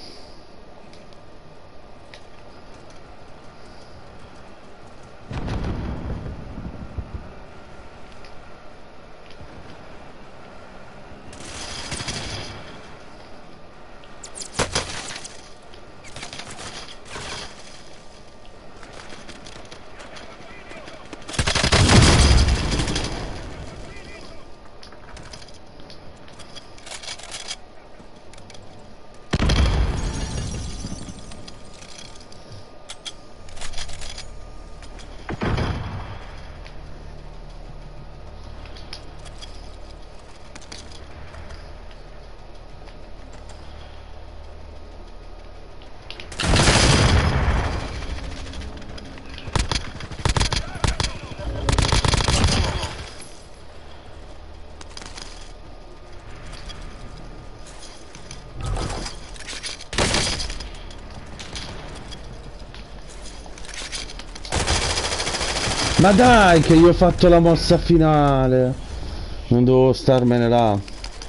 Ma dai che io ho fatto la mossa finale. Non dovevo starmene là.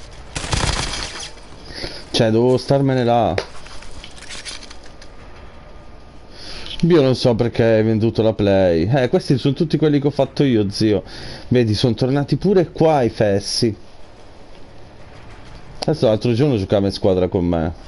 Cioè, dovevo starmene là. Io non so perché hai venduto la Play. Eh, questi sono tutti quelli che ho fatto io, zio. Vedi, sono tornati pure qua i fessi. Adesso l'altro giorno giocava in squadra con me.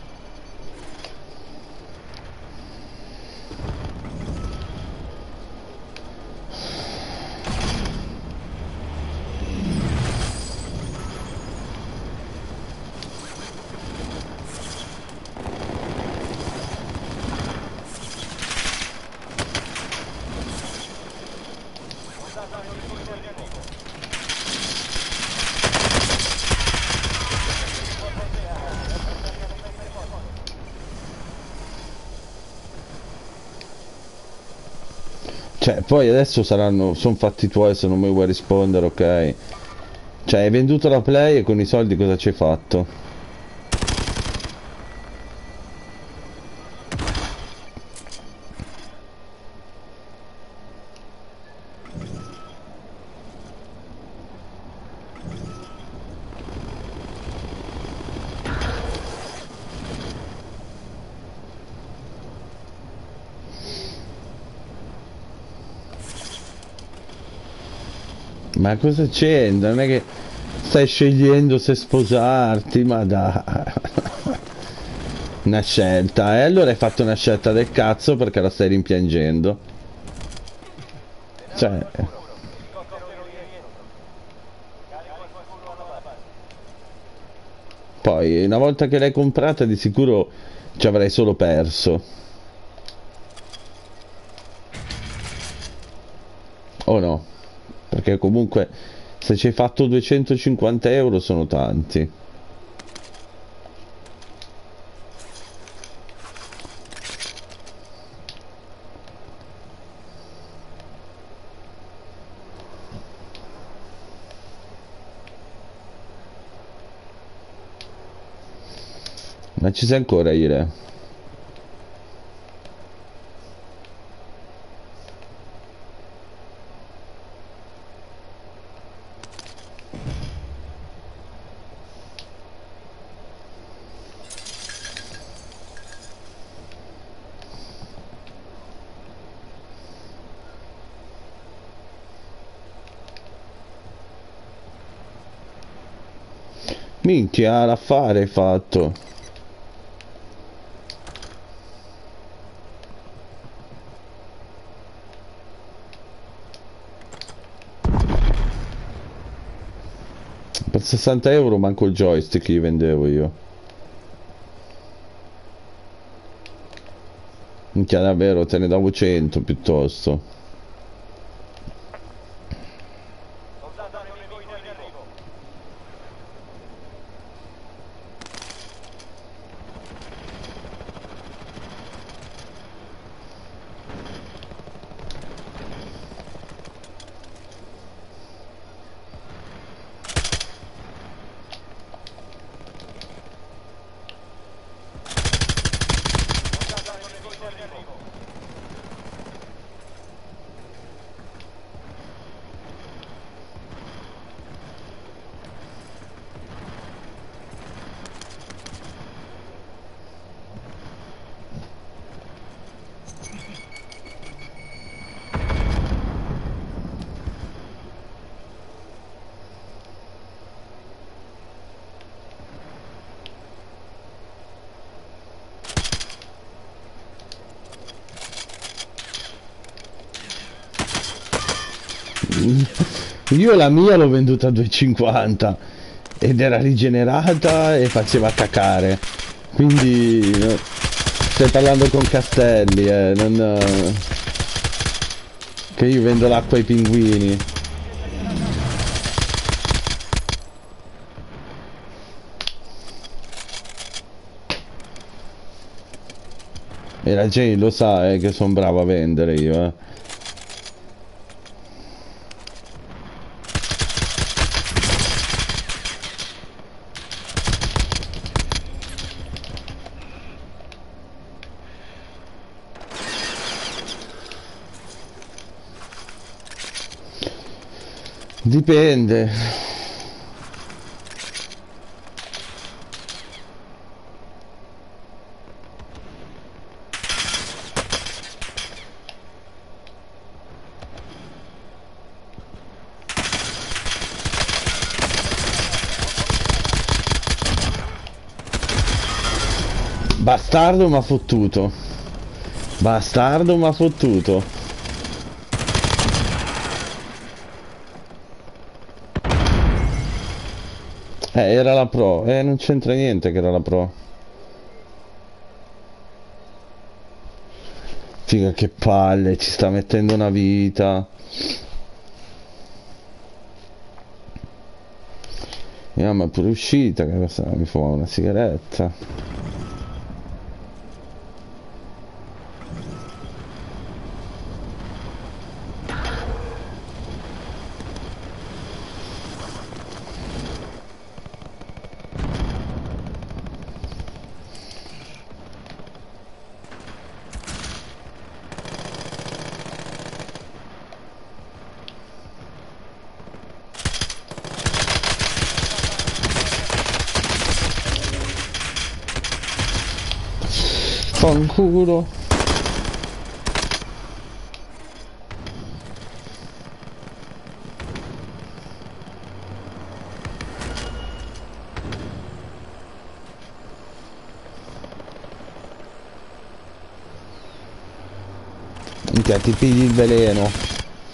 Cioè, poi adesso saranno, sono fatti tuoi se non mi vuoi rispondere, ok? Cioè, hai venduto la Play e con i soldi cosa ci hai fatto? Ma cosa c'entra? Non è che stai scegliendo se sposarti, ma dai. Una scelta, e allora hai fatto una scelta del cazzo perché la stai rimpiangendo. Cioè, poi una volta che l'hai comprata di sicuro ci avrai solo perso. O no? Perché comunque se ci hai fatto duecentocinquanta euro sono tanti. Ma ci sei ancora, Ire? Minchia, l'affare hai fatto. Per sessanta euro manco il joystick li vendevo io. Minchia, davvero, te ne davo cento piuttosto. Io la mia l'ho venduta a due e cinquanta ed era rigenerata e faceva attaccare. Quindi no, stai parlando con Castelli, eh, non, eh, che io vendo l'acqua ai pinguini. E la gente lo sa, eh, che sono bravo a vendere io, eh. Dipende. Bastardo m'ha fottuto. Bastardo m'ha fottuto. Eh, era la pro. Eh, non c'entra niente che era la pro. Figa, che palle, ci sta mettendo una vita. Mia mamma è pure uscita, che questa mi fuma una sigaretta. Fanculo. Minchia, ti pigli il veleno.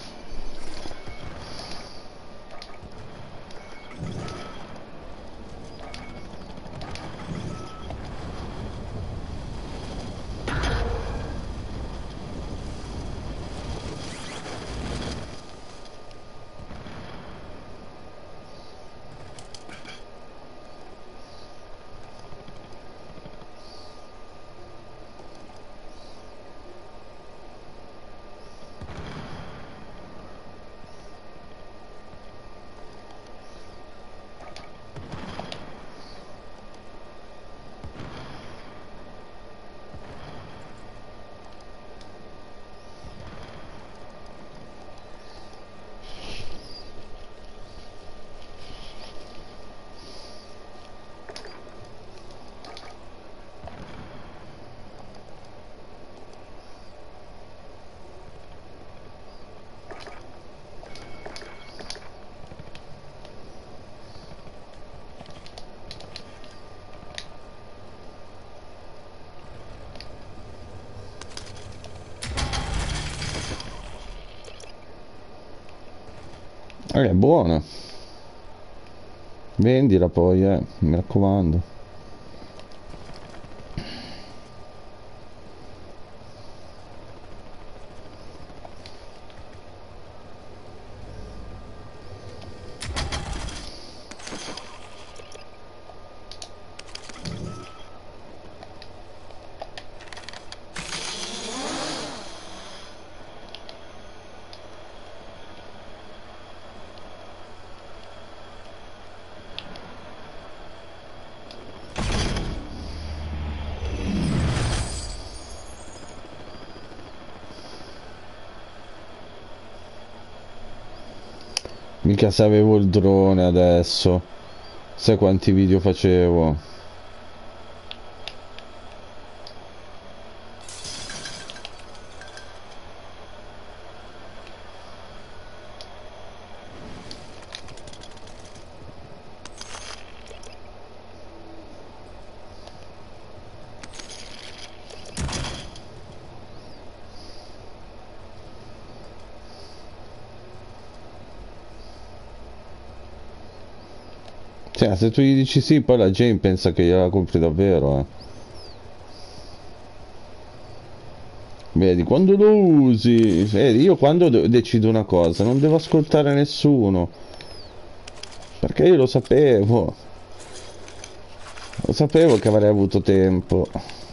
Eh, è buona. Vendila poi, eh, mi raccomando. Mica se avevo il drone adesso. Sai quanti video facevo? Cioè, se tu gli dici sì, poi la Jane pensa che gliela compri davvero, eh. Vedi, quando lo usi, vedi, io quando de- decido una cosa non devo ascoltare nessuno, perché io lo sapevo, lo sapevo che avrei avuto tempo.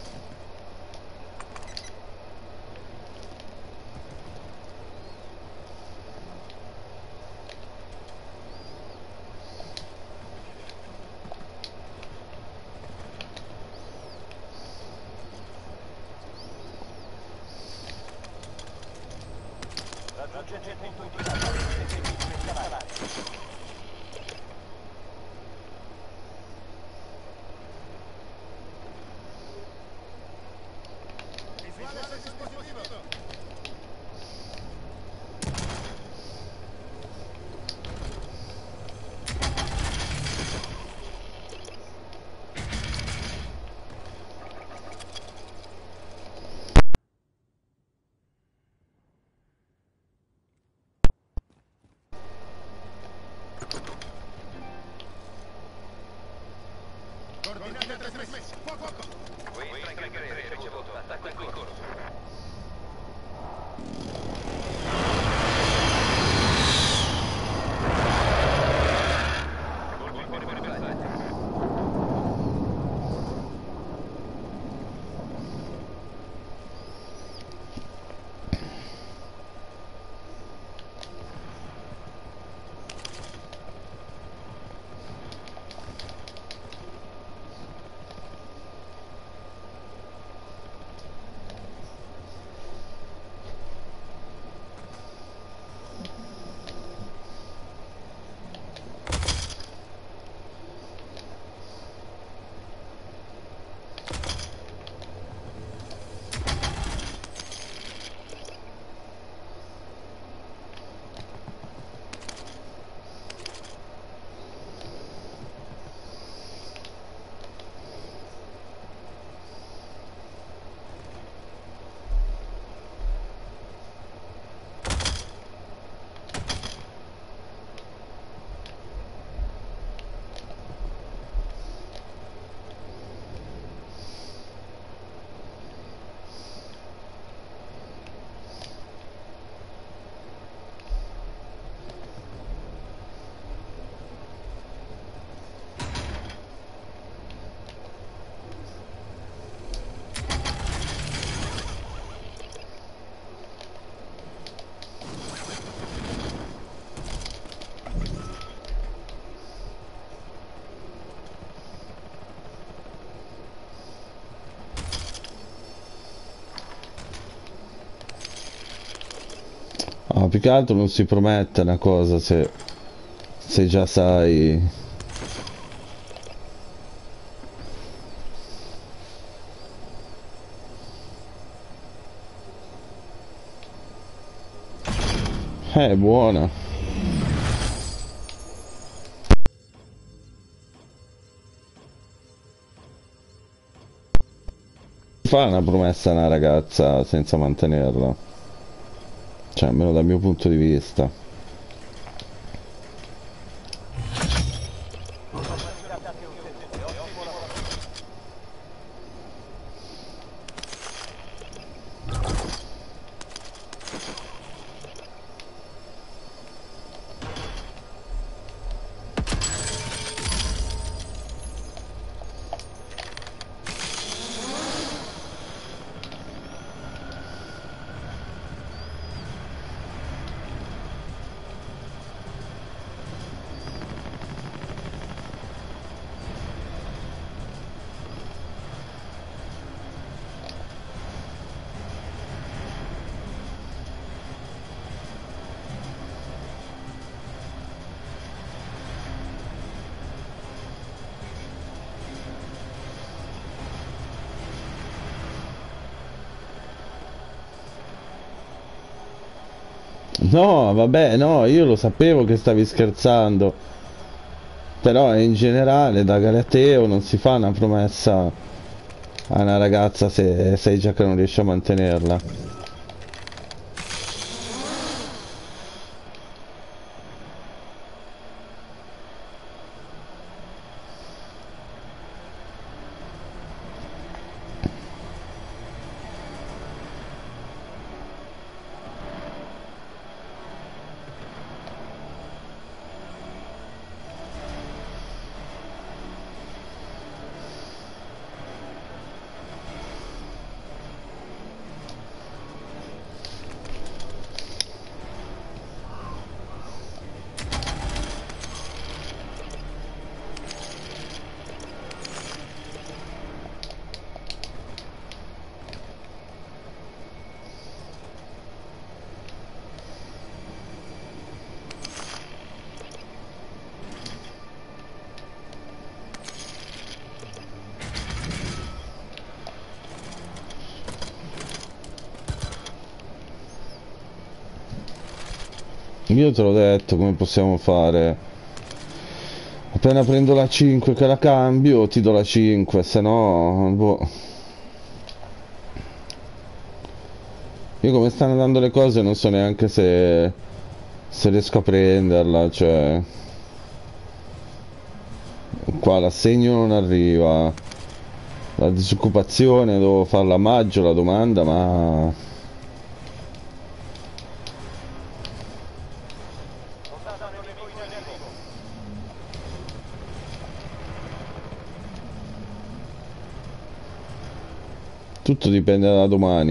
Raggiungete il punto indicato. Seguite per scalare. Visuale sul dispositivo. Coordinate trasmesse. Fuoco! Qui Frank ricevuto. Attacco in corso. Ah, più che altro non si promette una cosa se, se già sai. Eh, è buona. Fa una promessa a una ragazza senza mantenerla. Cioè, almeno dal mio punto di vista. Opportunità più utile. Ottimo lavoro. No, vabbè, no, io lo sapevo che stavi scherzando. Però in generale da Galateo non si fa una promessa a una ragazza se sai già che non riesci a mantenerla. Io te l'ho detto come possiamo fare. Appena prendo la cinque che la cambio, ti do la cinque, se no, boh. Io come stanno andando le cose non so neanche se, se riesco a prenderla, cioè. Qua l'assegno non arriva. La disoccupazione, devo farla a maggio la domanda, ma... Tutto dipende da domani.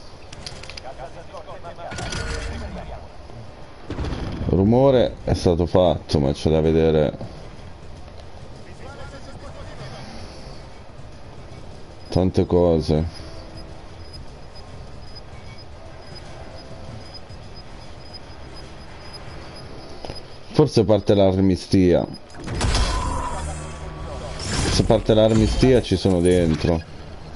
Il rumore è stato fatto, ma c'è da vedere tante cose. Forse parte l'armistia. Se parte l'armistia ci sono dentro.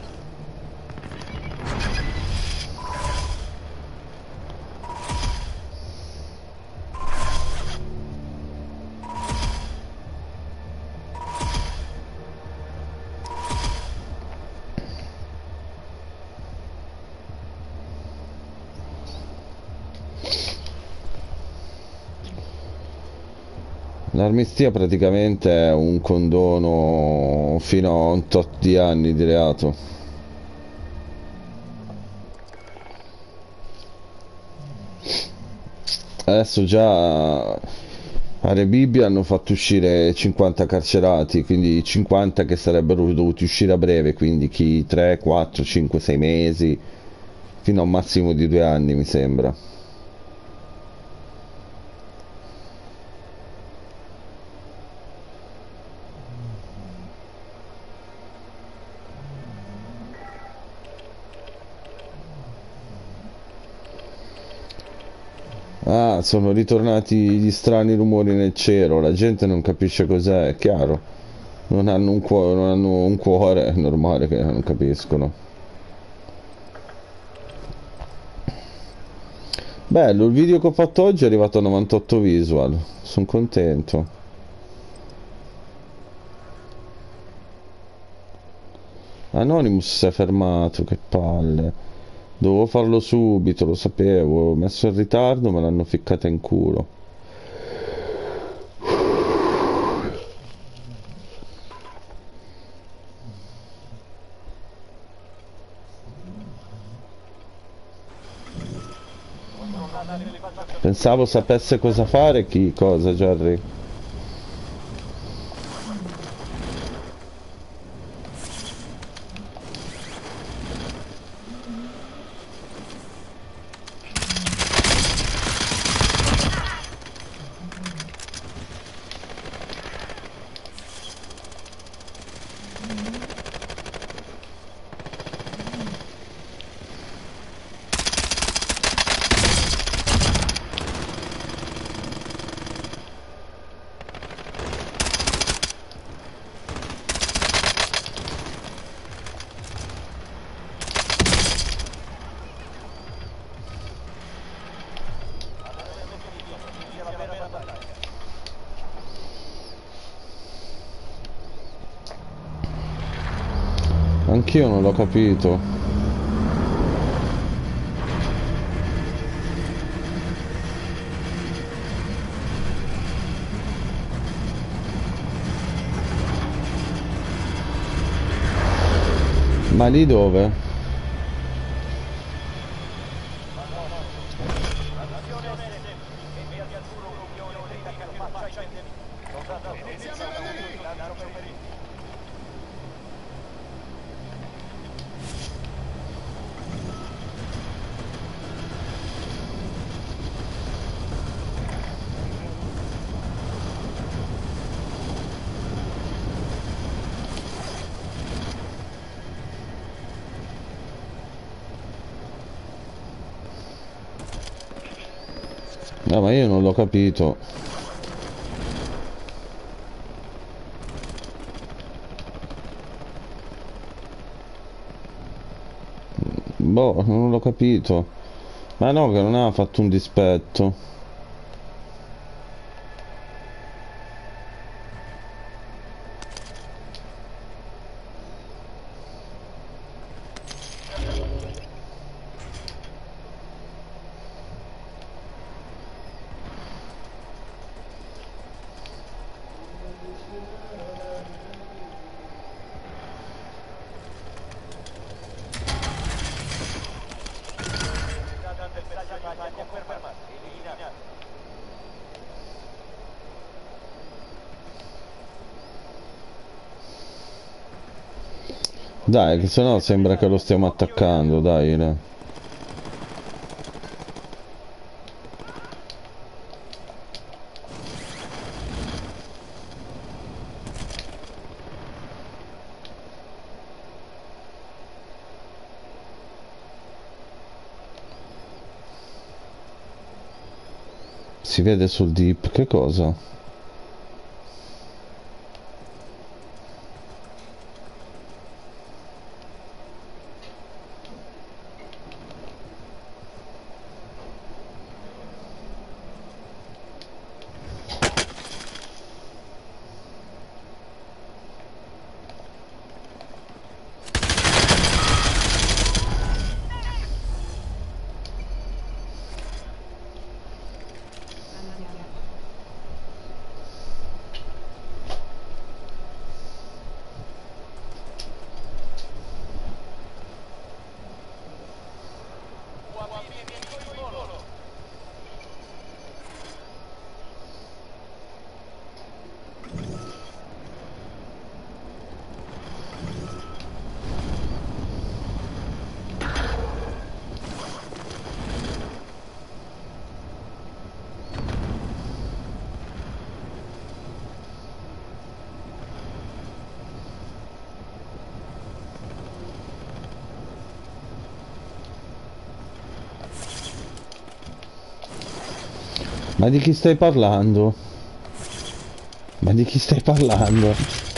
L'armistia praticamente è un condono fino a un tot di anni di reato. Adesso già a Rebibbia hanno fatto uscire cinquanta carcerati, quindi cinquanta che sarebbero dovuti uscire a breve, quindi chi tre, quattro, cinque, sei mesi, fino a un massimo di due anni mi sembra. Ah, sono ritornati gli strani rumori nel cielo, la gente non capisce cos'è, è chiaro. Non hanno un cuore, non hanno un cuore, è normale che non capiscono. Bello, il video che ho fatto oggi è arrivato a novantotto visual, sono contento. Anonymous si è fermato, che palle. Dovevo farlo subito, lo sapevo, ho messo in ritardo, me l'hanno ficcata in culo. Pensavo sapesse cosa fare, chi cosa, Jerry? Anch'io non l'ho capito. Ma lì dove? No, ma io non l'ho capito. Boh, non l'ho capito. Ma no, che non ha fatto un dispetto. Dai, che sennò sembra che lo stiamo attaccando, dai. dai. Si vede sul deep, che cosa? Ma di chi stai parlando? Ma di chi stai parlando?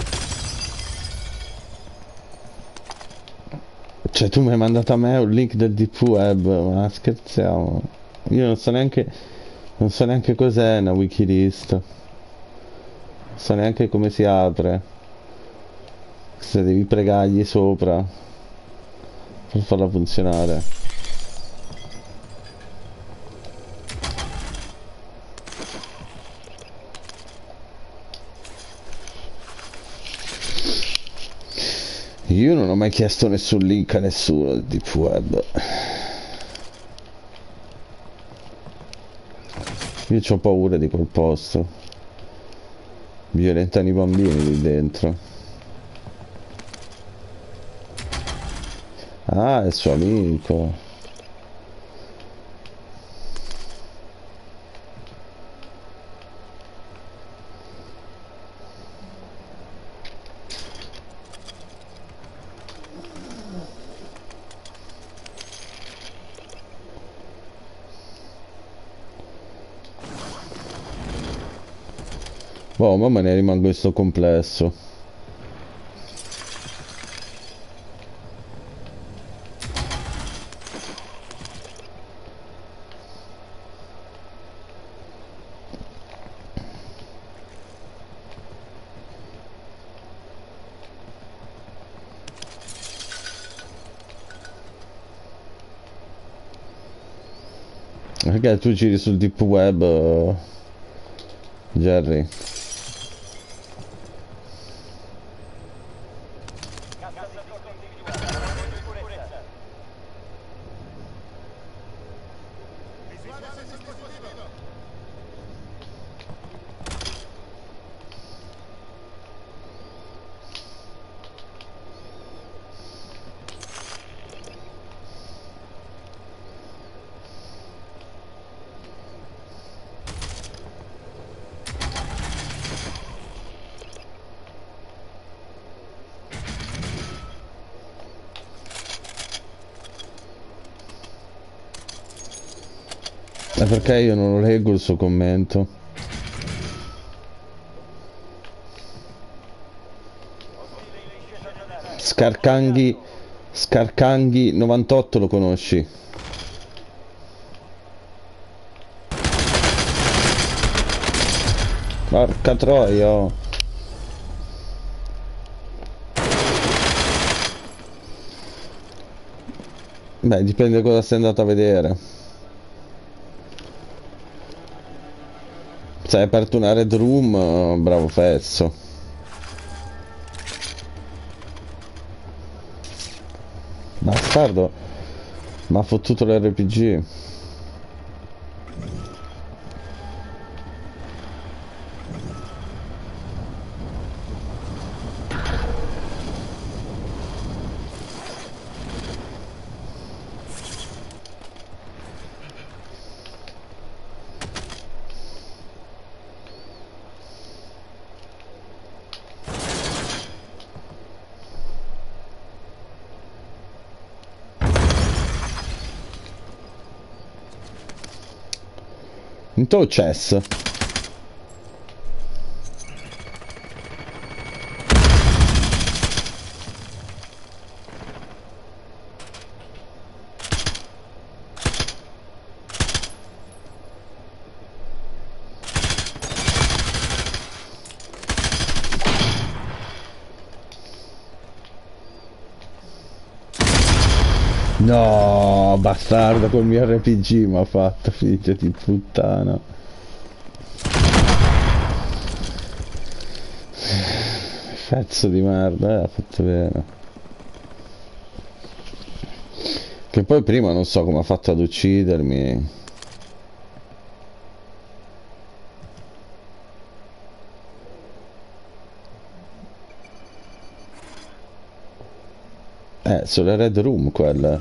Cioè tu mi hai mandato a me un link del deep web, ma scherziamo. Io non so neanche non so neanche cos'è una wikilist. Non so neanche come si apre. Se devi pregargli sopra per farla funzionare. Io non ho mai chiesto nessun link a nessuno del deep web. Io ho paura di quel posto. Violentano i bambini lì dentro. Ah, è il suo amico. Boh, ma me ne rimango in sto complesso. Perché tu giri sul deep web, uh, Jerry? E perché io non lo leggo il suo commento? Scarcanghi Scarcanghi novantotto lo conosci? Porca troia, oh. Beh, dipende da cosa sei andato a vedere. Se hai aperto una red room, bravo pezzo. Bastardo, mi ha fottuto l'R P G. In to chess. No, bastardo, col mio R P G mi ha fatto, figlio di puttana. Pezzo di merda, eh, ha fatto bene. Che poi prima non so come ha fatto ad uccidermi. Eh, sulle Red Room quelle.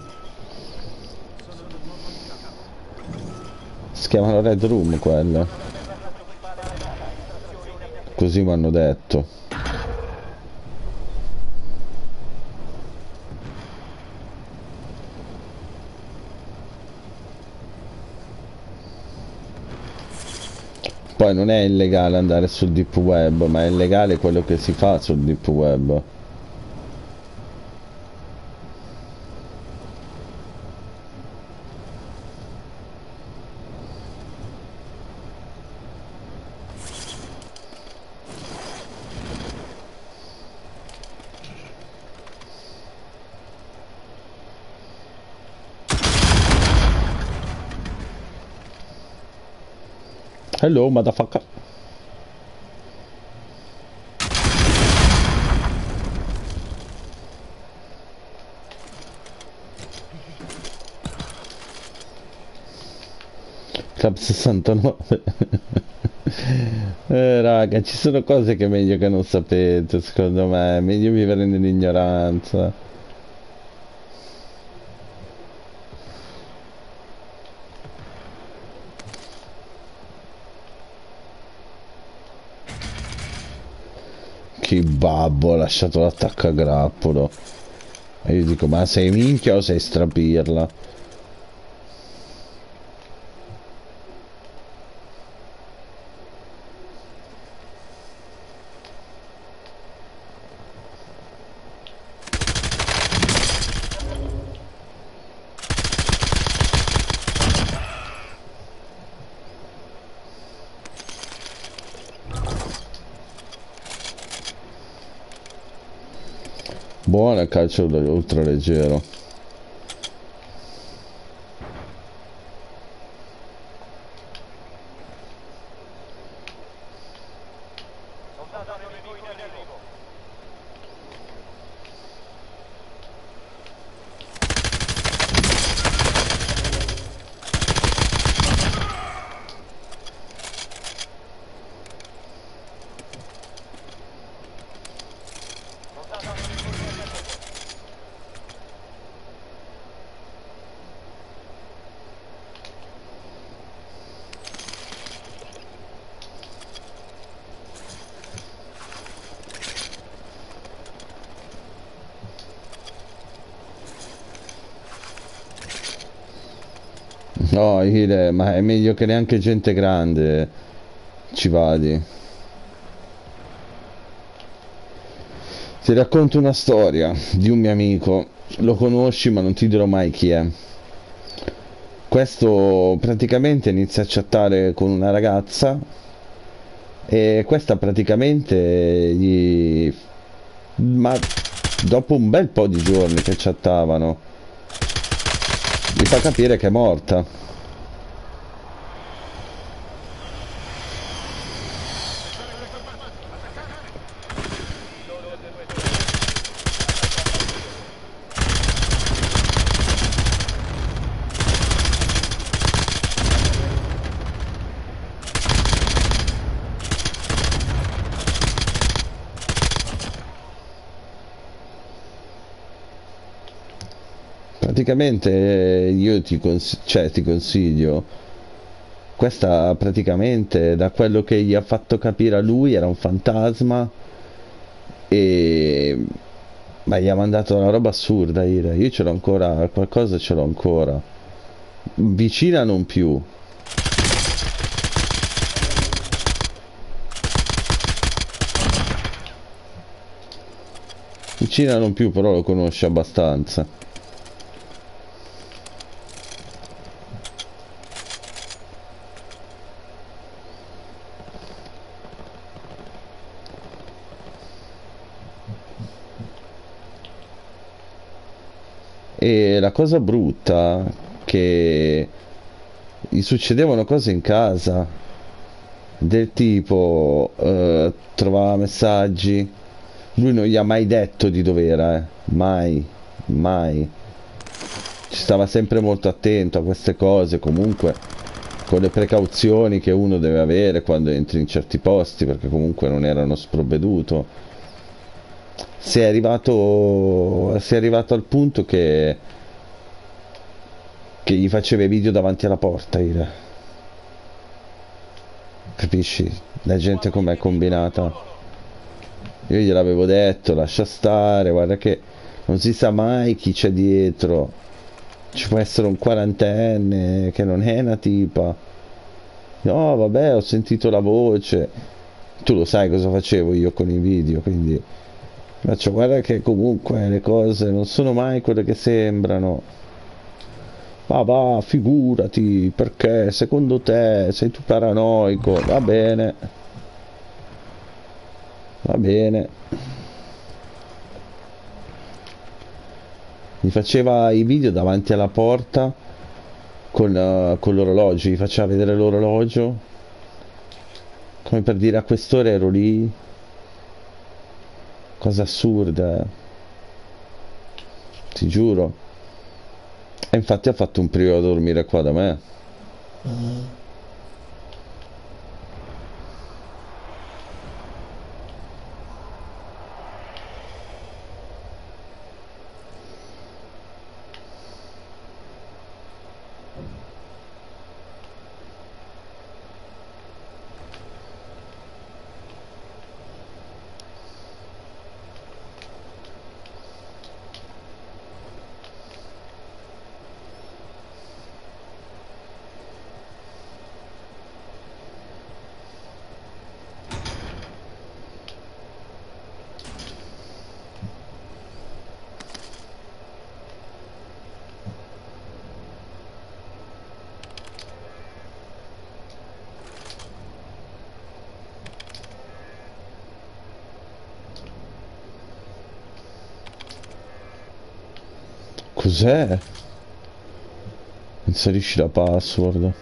Si chiamano Red Room quelle. Così mi hanno detto. Poi non è illegale andare sul deep web, ma è illegale quello che si fa sul deep web. Hello, motherfucker. Club sessantanove. Eh, raga, ci sono cose che è meglio che non sapete, secondo me. È meglio vivere nell'ignoranza. Che babbo, ha lasciato l'attacco a grappolo. E io dico, ma sei minchia o sei strapirla? Buono il calcio ultraleggero. No, Ile, ma è meglio che neanche gente grande ci vadi. Ti racconto una storia di un mio amico. Lo conosci, ma non ti dirò mai chi è. Questo praticamente inizia a chattare con una ragazza e questa praticamente gli... ma dopo un bel po' di giorni che chattavano gli fa capire che è morta. Praticamente io ti, cons- cioè, ti consiglio, questa praticamente da quello che gli ha fatto capire a lui era un fantasma e ma gli ha mandato una roba assurda. Ira. Io ce l'ho ancora, qualcosa ce l'ho ancora, vicina non più. Vicina non più, però lo conosce abbastanza. E la cosa brutta che gli succedevano cose in casa del tipo eh, trovava messaggi, lui non gli ha mai detto di dov'era, eh. Mai, mai. Ci stava sempre molto attento a queste cose, comunque con le precauzioni che uno deve avere quando entri in certi posti, perché comunque non era uno sprovveduto. Si è arrivato, si è arrivato al punto che, che gli faceva i video davanti alla porta, Ira. Capisci? La gente com'è combinata. Io gliel'avevo detto, lascia stare, guarda che non si sa mai chi c'è dietro. Ci può essere un quarantenne che non è una tipa. No, vabbè, ho sentito la voce. Tu lo sai cosa facevo io con i video, quindi faccio guarda che comunque le cose non sono mai quelle che sembrano. Ma va, figurati, perché secondo te sei tu paranoico? Va bene, va bene. Mi faceva i video davanti alla porta con, uh, con l'orologio, gli faceva vedere l'orologio, come per dire a quest'ora ero lì. Cosa assurda, ti giuro. E infatti ha fatto un periodo a dormire qua da me. Cos'è? Inserisci la password.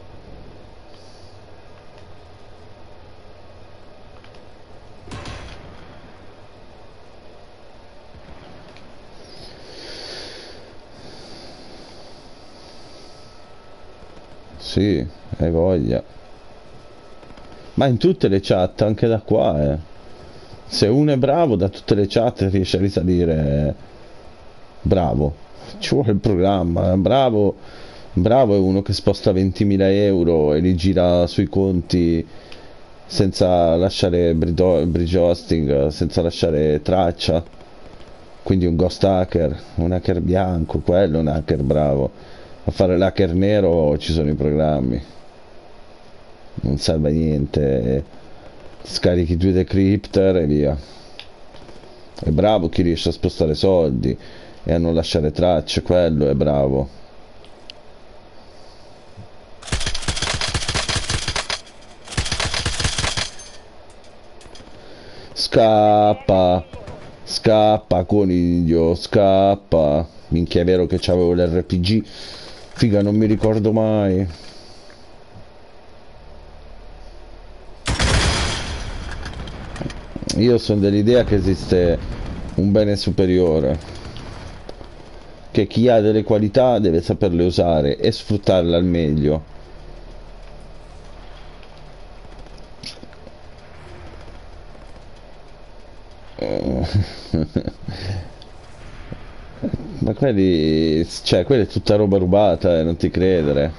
Sì, hai voglia. Ma in tutte le chat, anche da qua, eh. Se uno è bravo, da tutte le chat riesce a risalire. Bravo. Ci vuole il programma. Bravo. Bravo è uno che sposta ventimila euro e li gira sui conti senza lasciare bridge hosting, senza lasciare traccia. Quindi un ghost hacker, un hacker bianco, quello è un hacker bravo. A fare l'hacker nero ci sono i programmi. Non serve a niente. Scarichi due decrypter e via. È bravo chi riesce a spostare soldi e a non lasciare tracce, quello è bravo. Scappa, scappa coniglio, scappa. Minchia, è vero che c'avevo l'R P G. Figa, non mi ricordo mai. Io sono dell'idea che esiste un bene superiore, che chi ha delle qualità deve saperle usare e sfruttarle al meglio. Ma quelli, cioè, quella è tutta roba rubata, eh, non ti credere.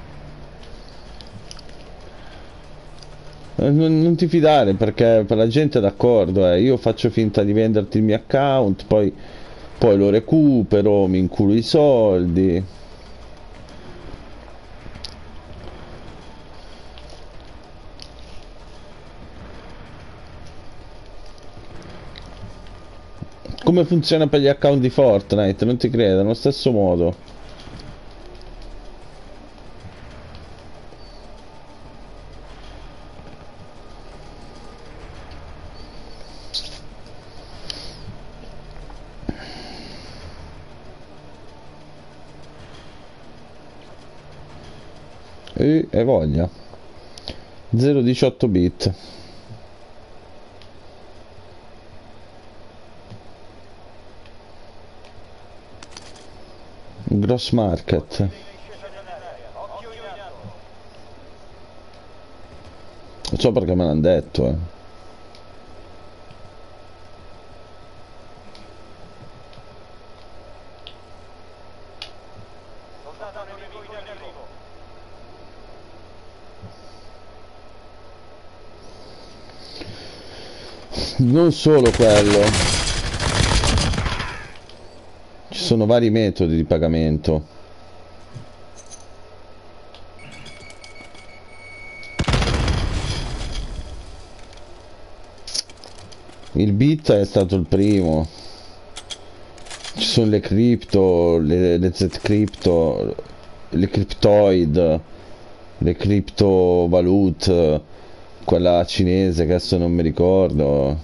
Eh, Non, non ti fidare perché per la gente è d'accordo, eh. Io faccio finta di venderti il mio account, poi, poi lo recupero, mi inculo i soldi. Come funziona per gli account di Fortnite? Non ti credo, allo stesso modo. E, e voglia. zero virgola diciotto bit. Gross market. Non so perché me l'hanno detto, eh. Non solo quello. Ci sono vari metodi di pagamento. Il bit è stato il primo. Ci sono le cripto, le, le Z-crypto, le cryptoid, le criptovalute, quella cinese che adesso non mi ricordo.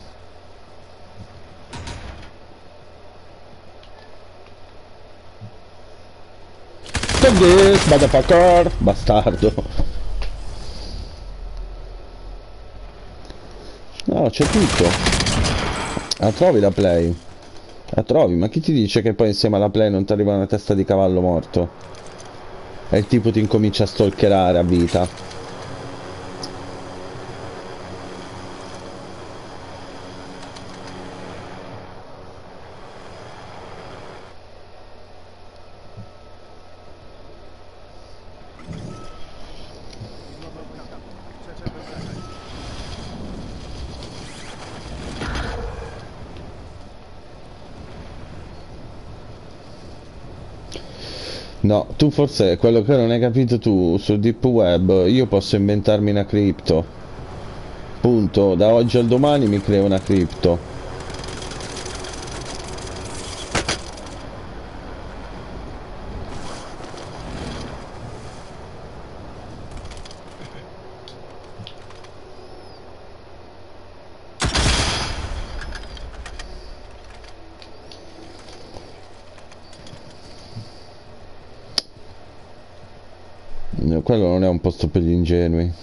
Stop this, motherfucker! Bastardo. No, c'è tutto. La trovi la play? La trovi, ma chi ti dice che poi insieme alla play non ti arriva una testa di cavallo morto? E il tipo ti incomincia a stalkerare a vita. No, tu forse quello che non hai capito tu sul deep web, io posso inventarmi una cripto. Punto, da oggi al domani mi creo una cripto. Quello non è un posto per gli ingenui.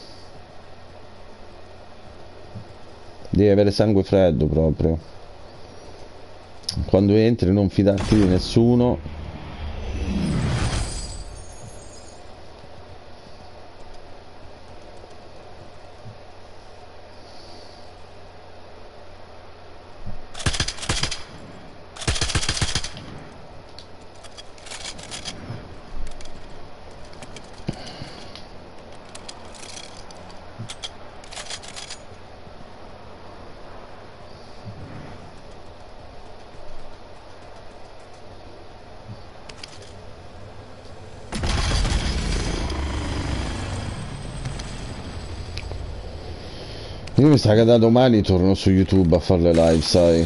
Devi avere sangue freddo proprio. Quando entri non fidarti di nessuno. Io mi sa che da domani torno su YouTube a fare le live, sai?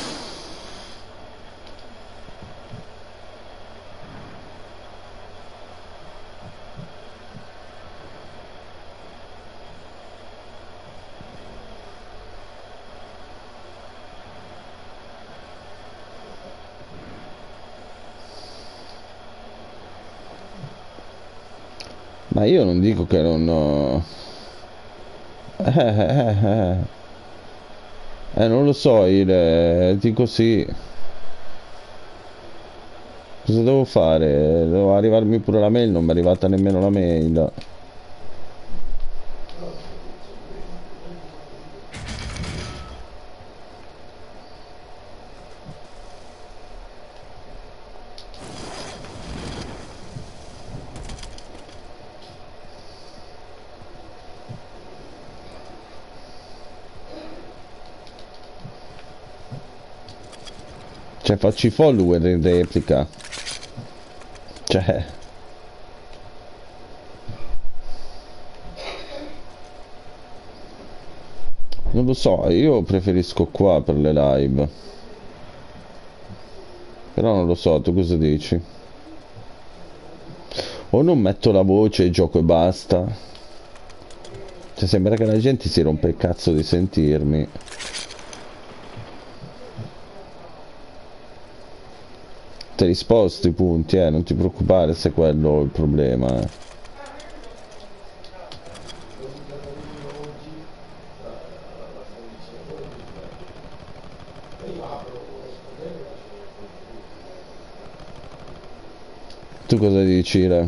Ma io non dico che non... Eh, eh, eh, eh, non lo so, il, dico sì. Cosa devo fare? Devo arrivarmi pure la mail, non mi è arrivata nemmeno la mail. Cioè faccio i follower in replica. Cioè non lo so, io preferisco qua per le live. Però non lo so, tu cosa dici? O non metto la voce e gioco e basta. Cioè sembra che la gente si rompe il cazzo di sentirmi. Te li sposto i punti, eh, non ti preoccupare se è quello il problema, eh. Tu cosa dici, Re?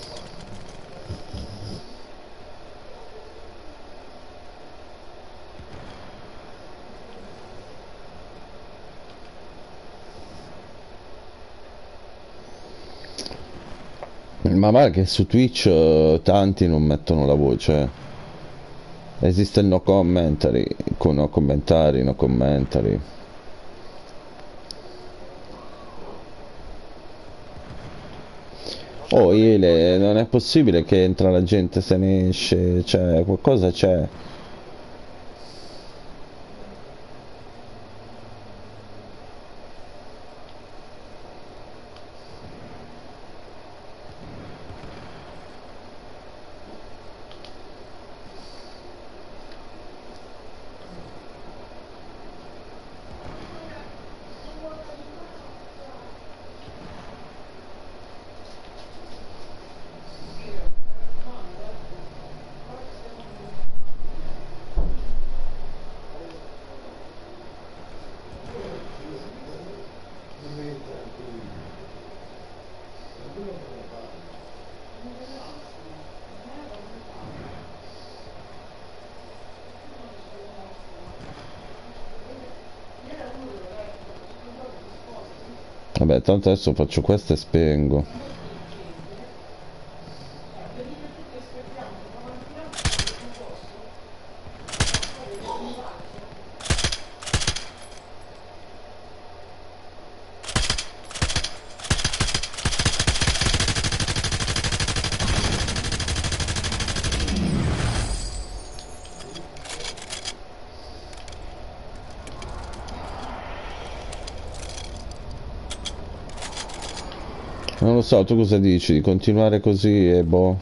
Ma va che su Twitch eh, tanti non mettono la voce. Esiste il no commentary, con no commentari, no commentary. Oh Ile, non è possibile che entra la gente se ne esce, cioè qualcosa c'è. Vabbè, tanto adesso faccio questo e spengo. Non lo so, tu cosa dici? Di continuare così e boh.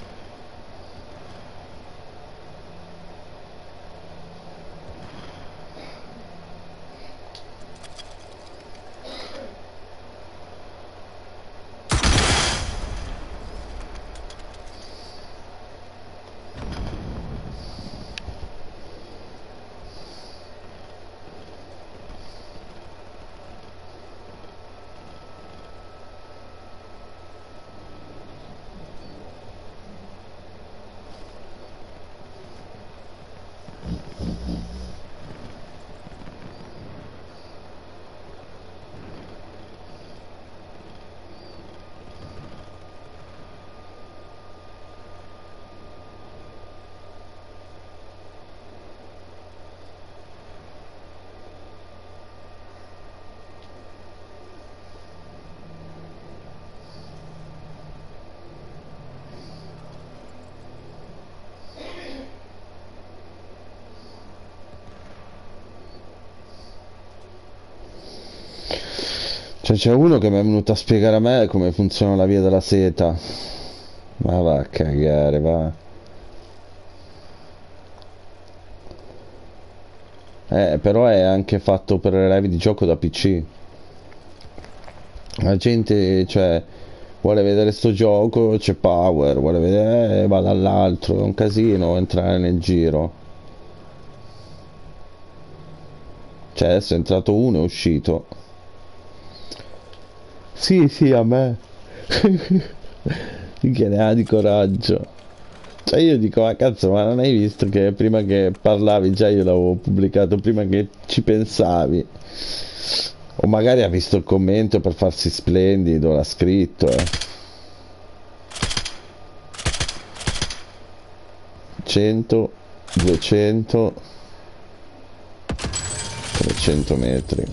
Cioè c'è uno che mi è venuto a spiegare a me come funziona la via della seta. Ma va a cagare, va. Eh, però è anche fatto per le live di gioco da P C. La gente, cioè, vuole vedere sto gioco, c'è power, vuole vedere, eh, va dall'altro, è un casino entrare nel giro. Cioè, adesso è entrato uno e è uscito. Sì, sì, a me. Che ne ha di coraggio. Cioè io dico, ma cazzo, ma non hai visto che prima che parlavi già io l'avevo pubblicato, prima che ci pensavi? O magari ha visto il commento per farsi splendido, l'ha scritto, eh. cento, duecento, trecento metri.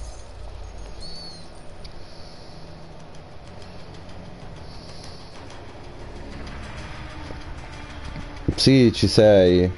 Sì, ci sei.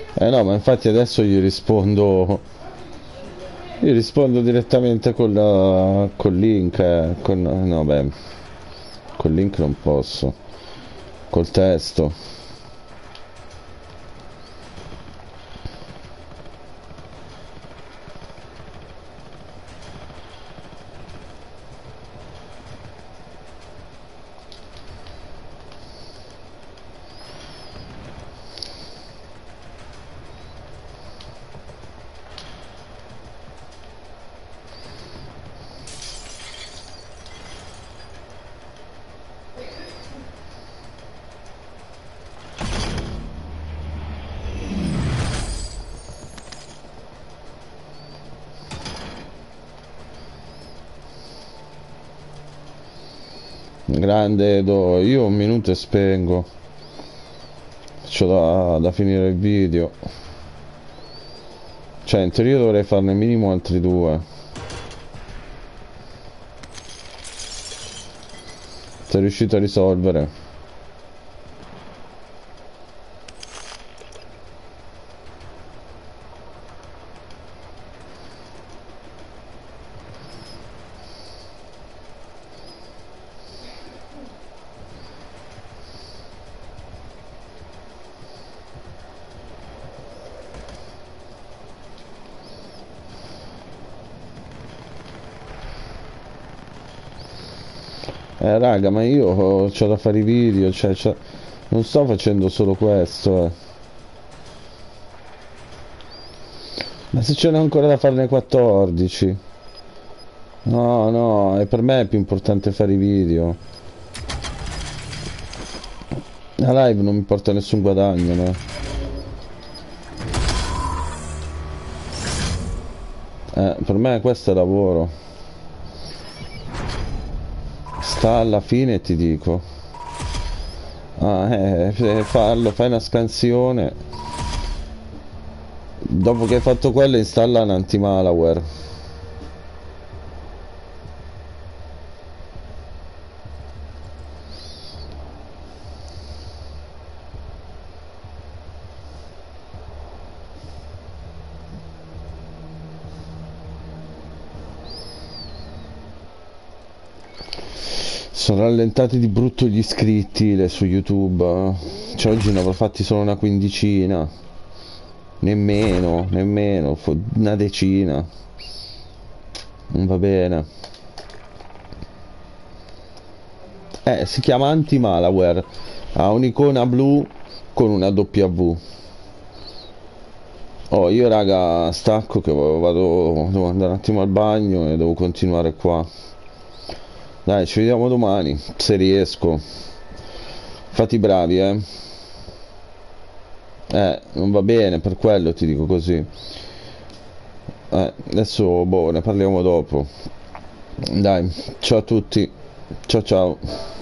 Eh no, ma infatti adesso gli rispondo. Io rispondo direttamente col, uh, col link. Eh, con, no, beh, col link non posso. Col testo. Grande do, io un minuto e spengo. C'ho da, da finire il video. Cioè in teoria dovrei farne minimo altri due. Sei riuscito a risolvere? Eh raga, ma io ho, c'ho da fare i video, cioè c'ho- non sto facendo solo questo, eh. Ma se ce n'è ancora da farne quattordici. No, no, e per me è più importante fare i video. La live non mi porta nessun guadagno, no? Eh, per me questo è lavoro. Sta alla fine e ti dico. Ah, eh, eh, farlo, fai una scansione. Dopo che hai fatto quello installa un anti-malware. Sono rallentati di brutto gli iscritti le su YouTube. eh. Cioè oggi ne avrò fatti solo una quindicina. Nemmeno, nemmeno, fo- una decina. Non va bene. Eh, si chiama anti-malware. Ha un'icona blu con una W. Oh, io raga stacco che vado, devo andare un attimo al bagno e devo continuare qua. Dai, ci vediamo domani, se riesco. Fate i bravi, eh. Eh, non va bene, per quello ti dico così. Eh, adesso, boh, ne parliamo dopo. Dai, ciao a tutti. Ciao ciao.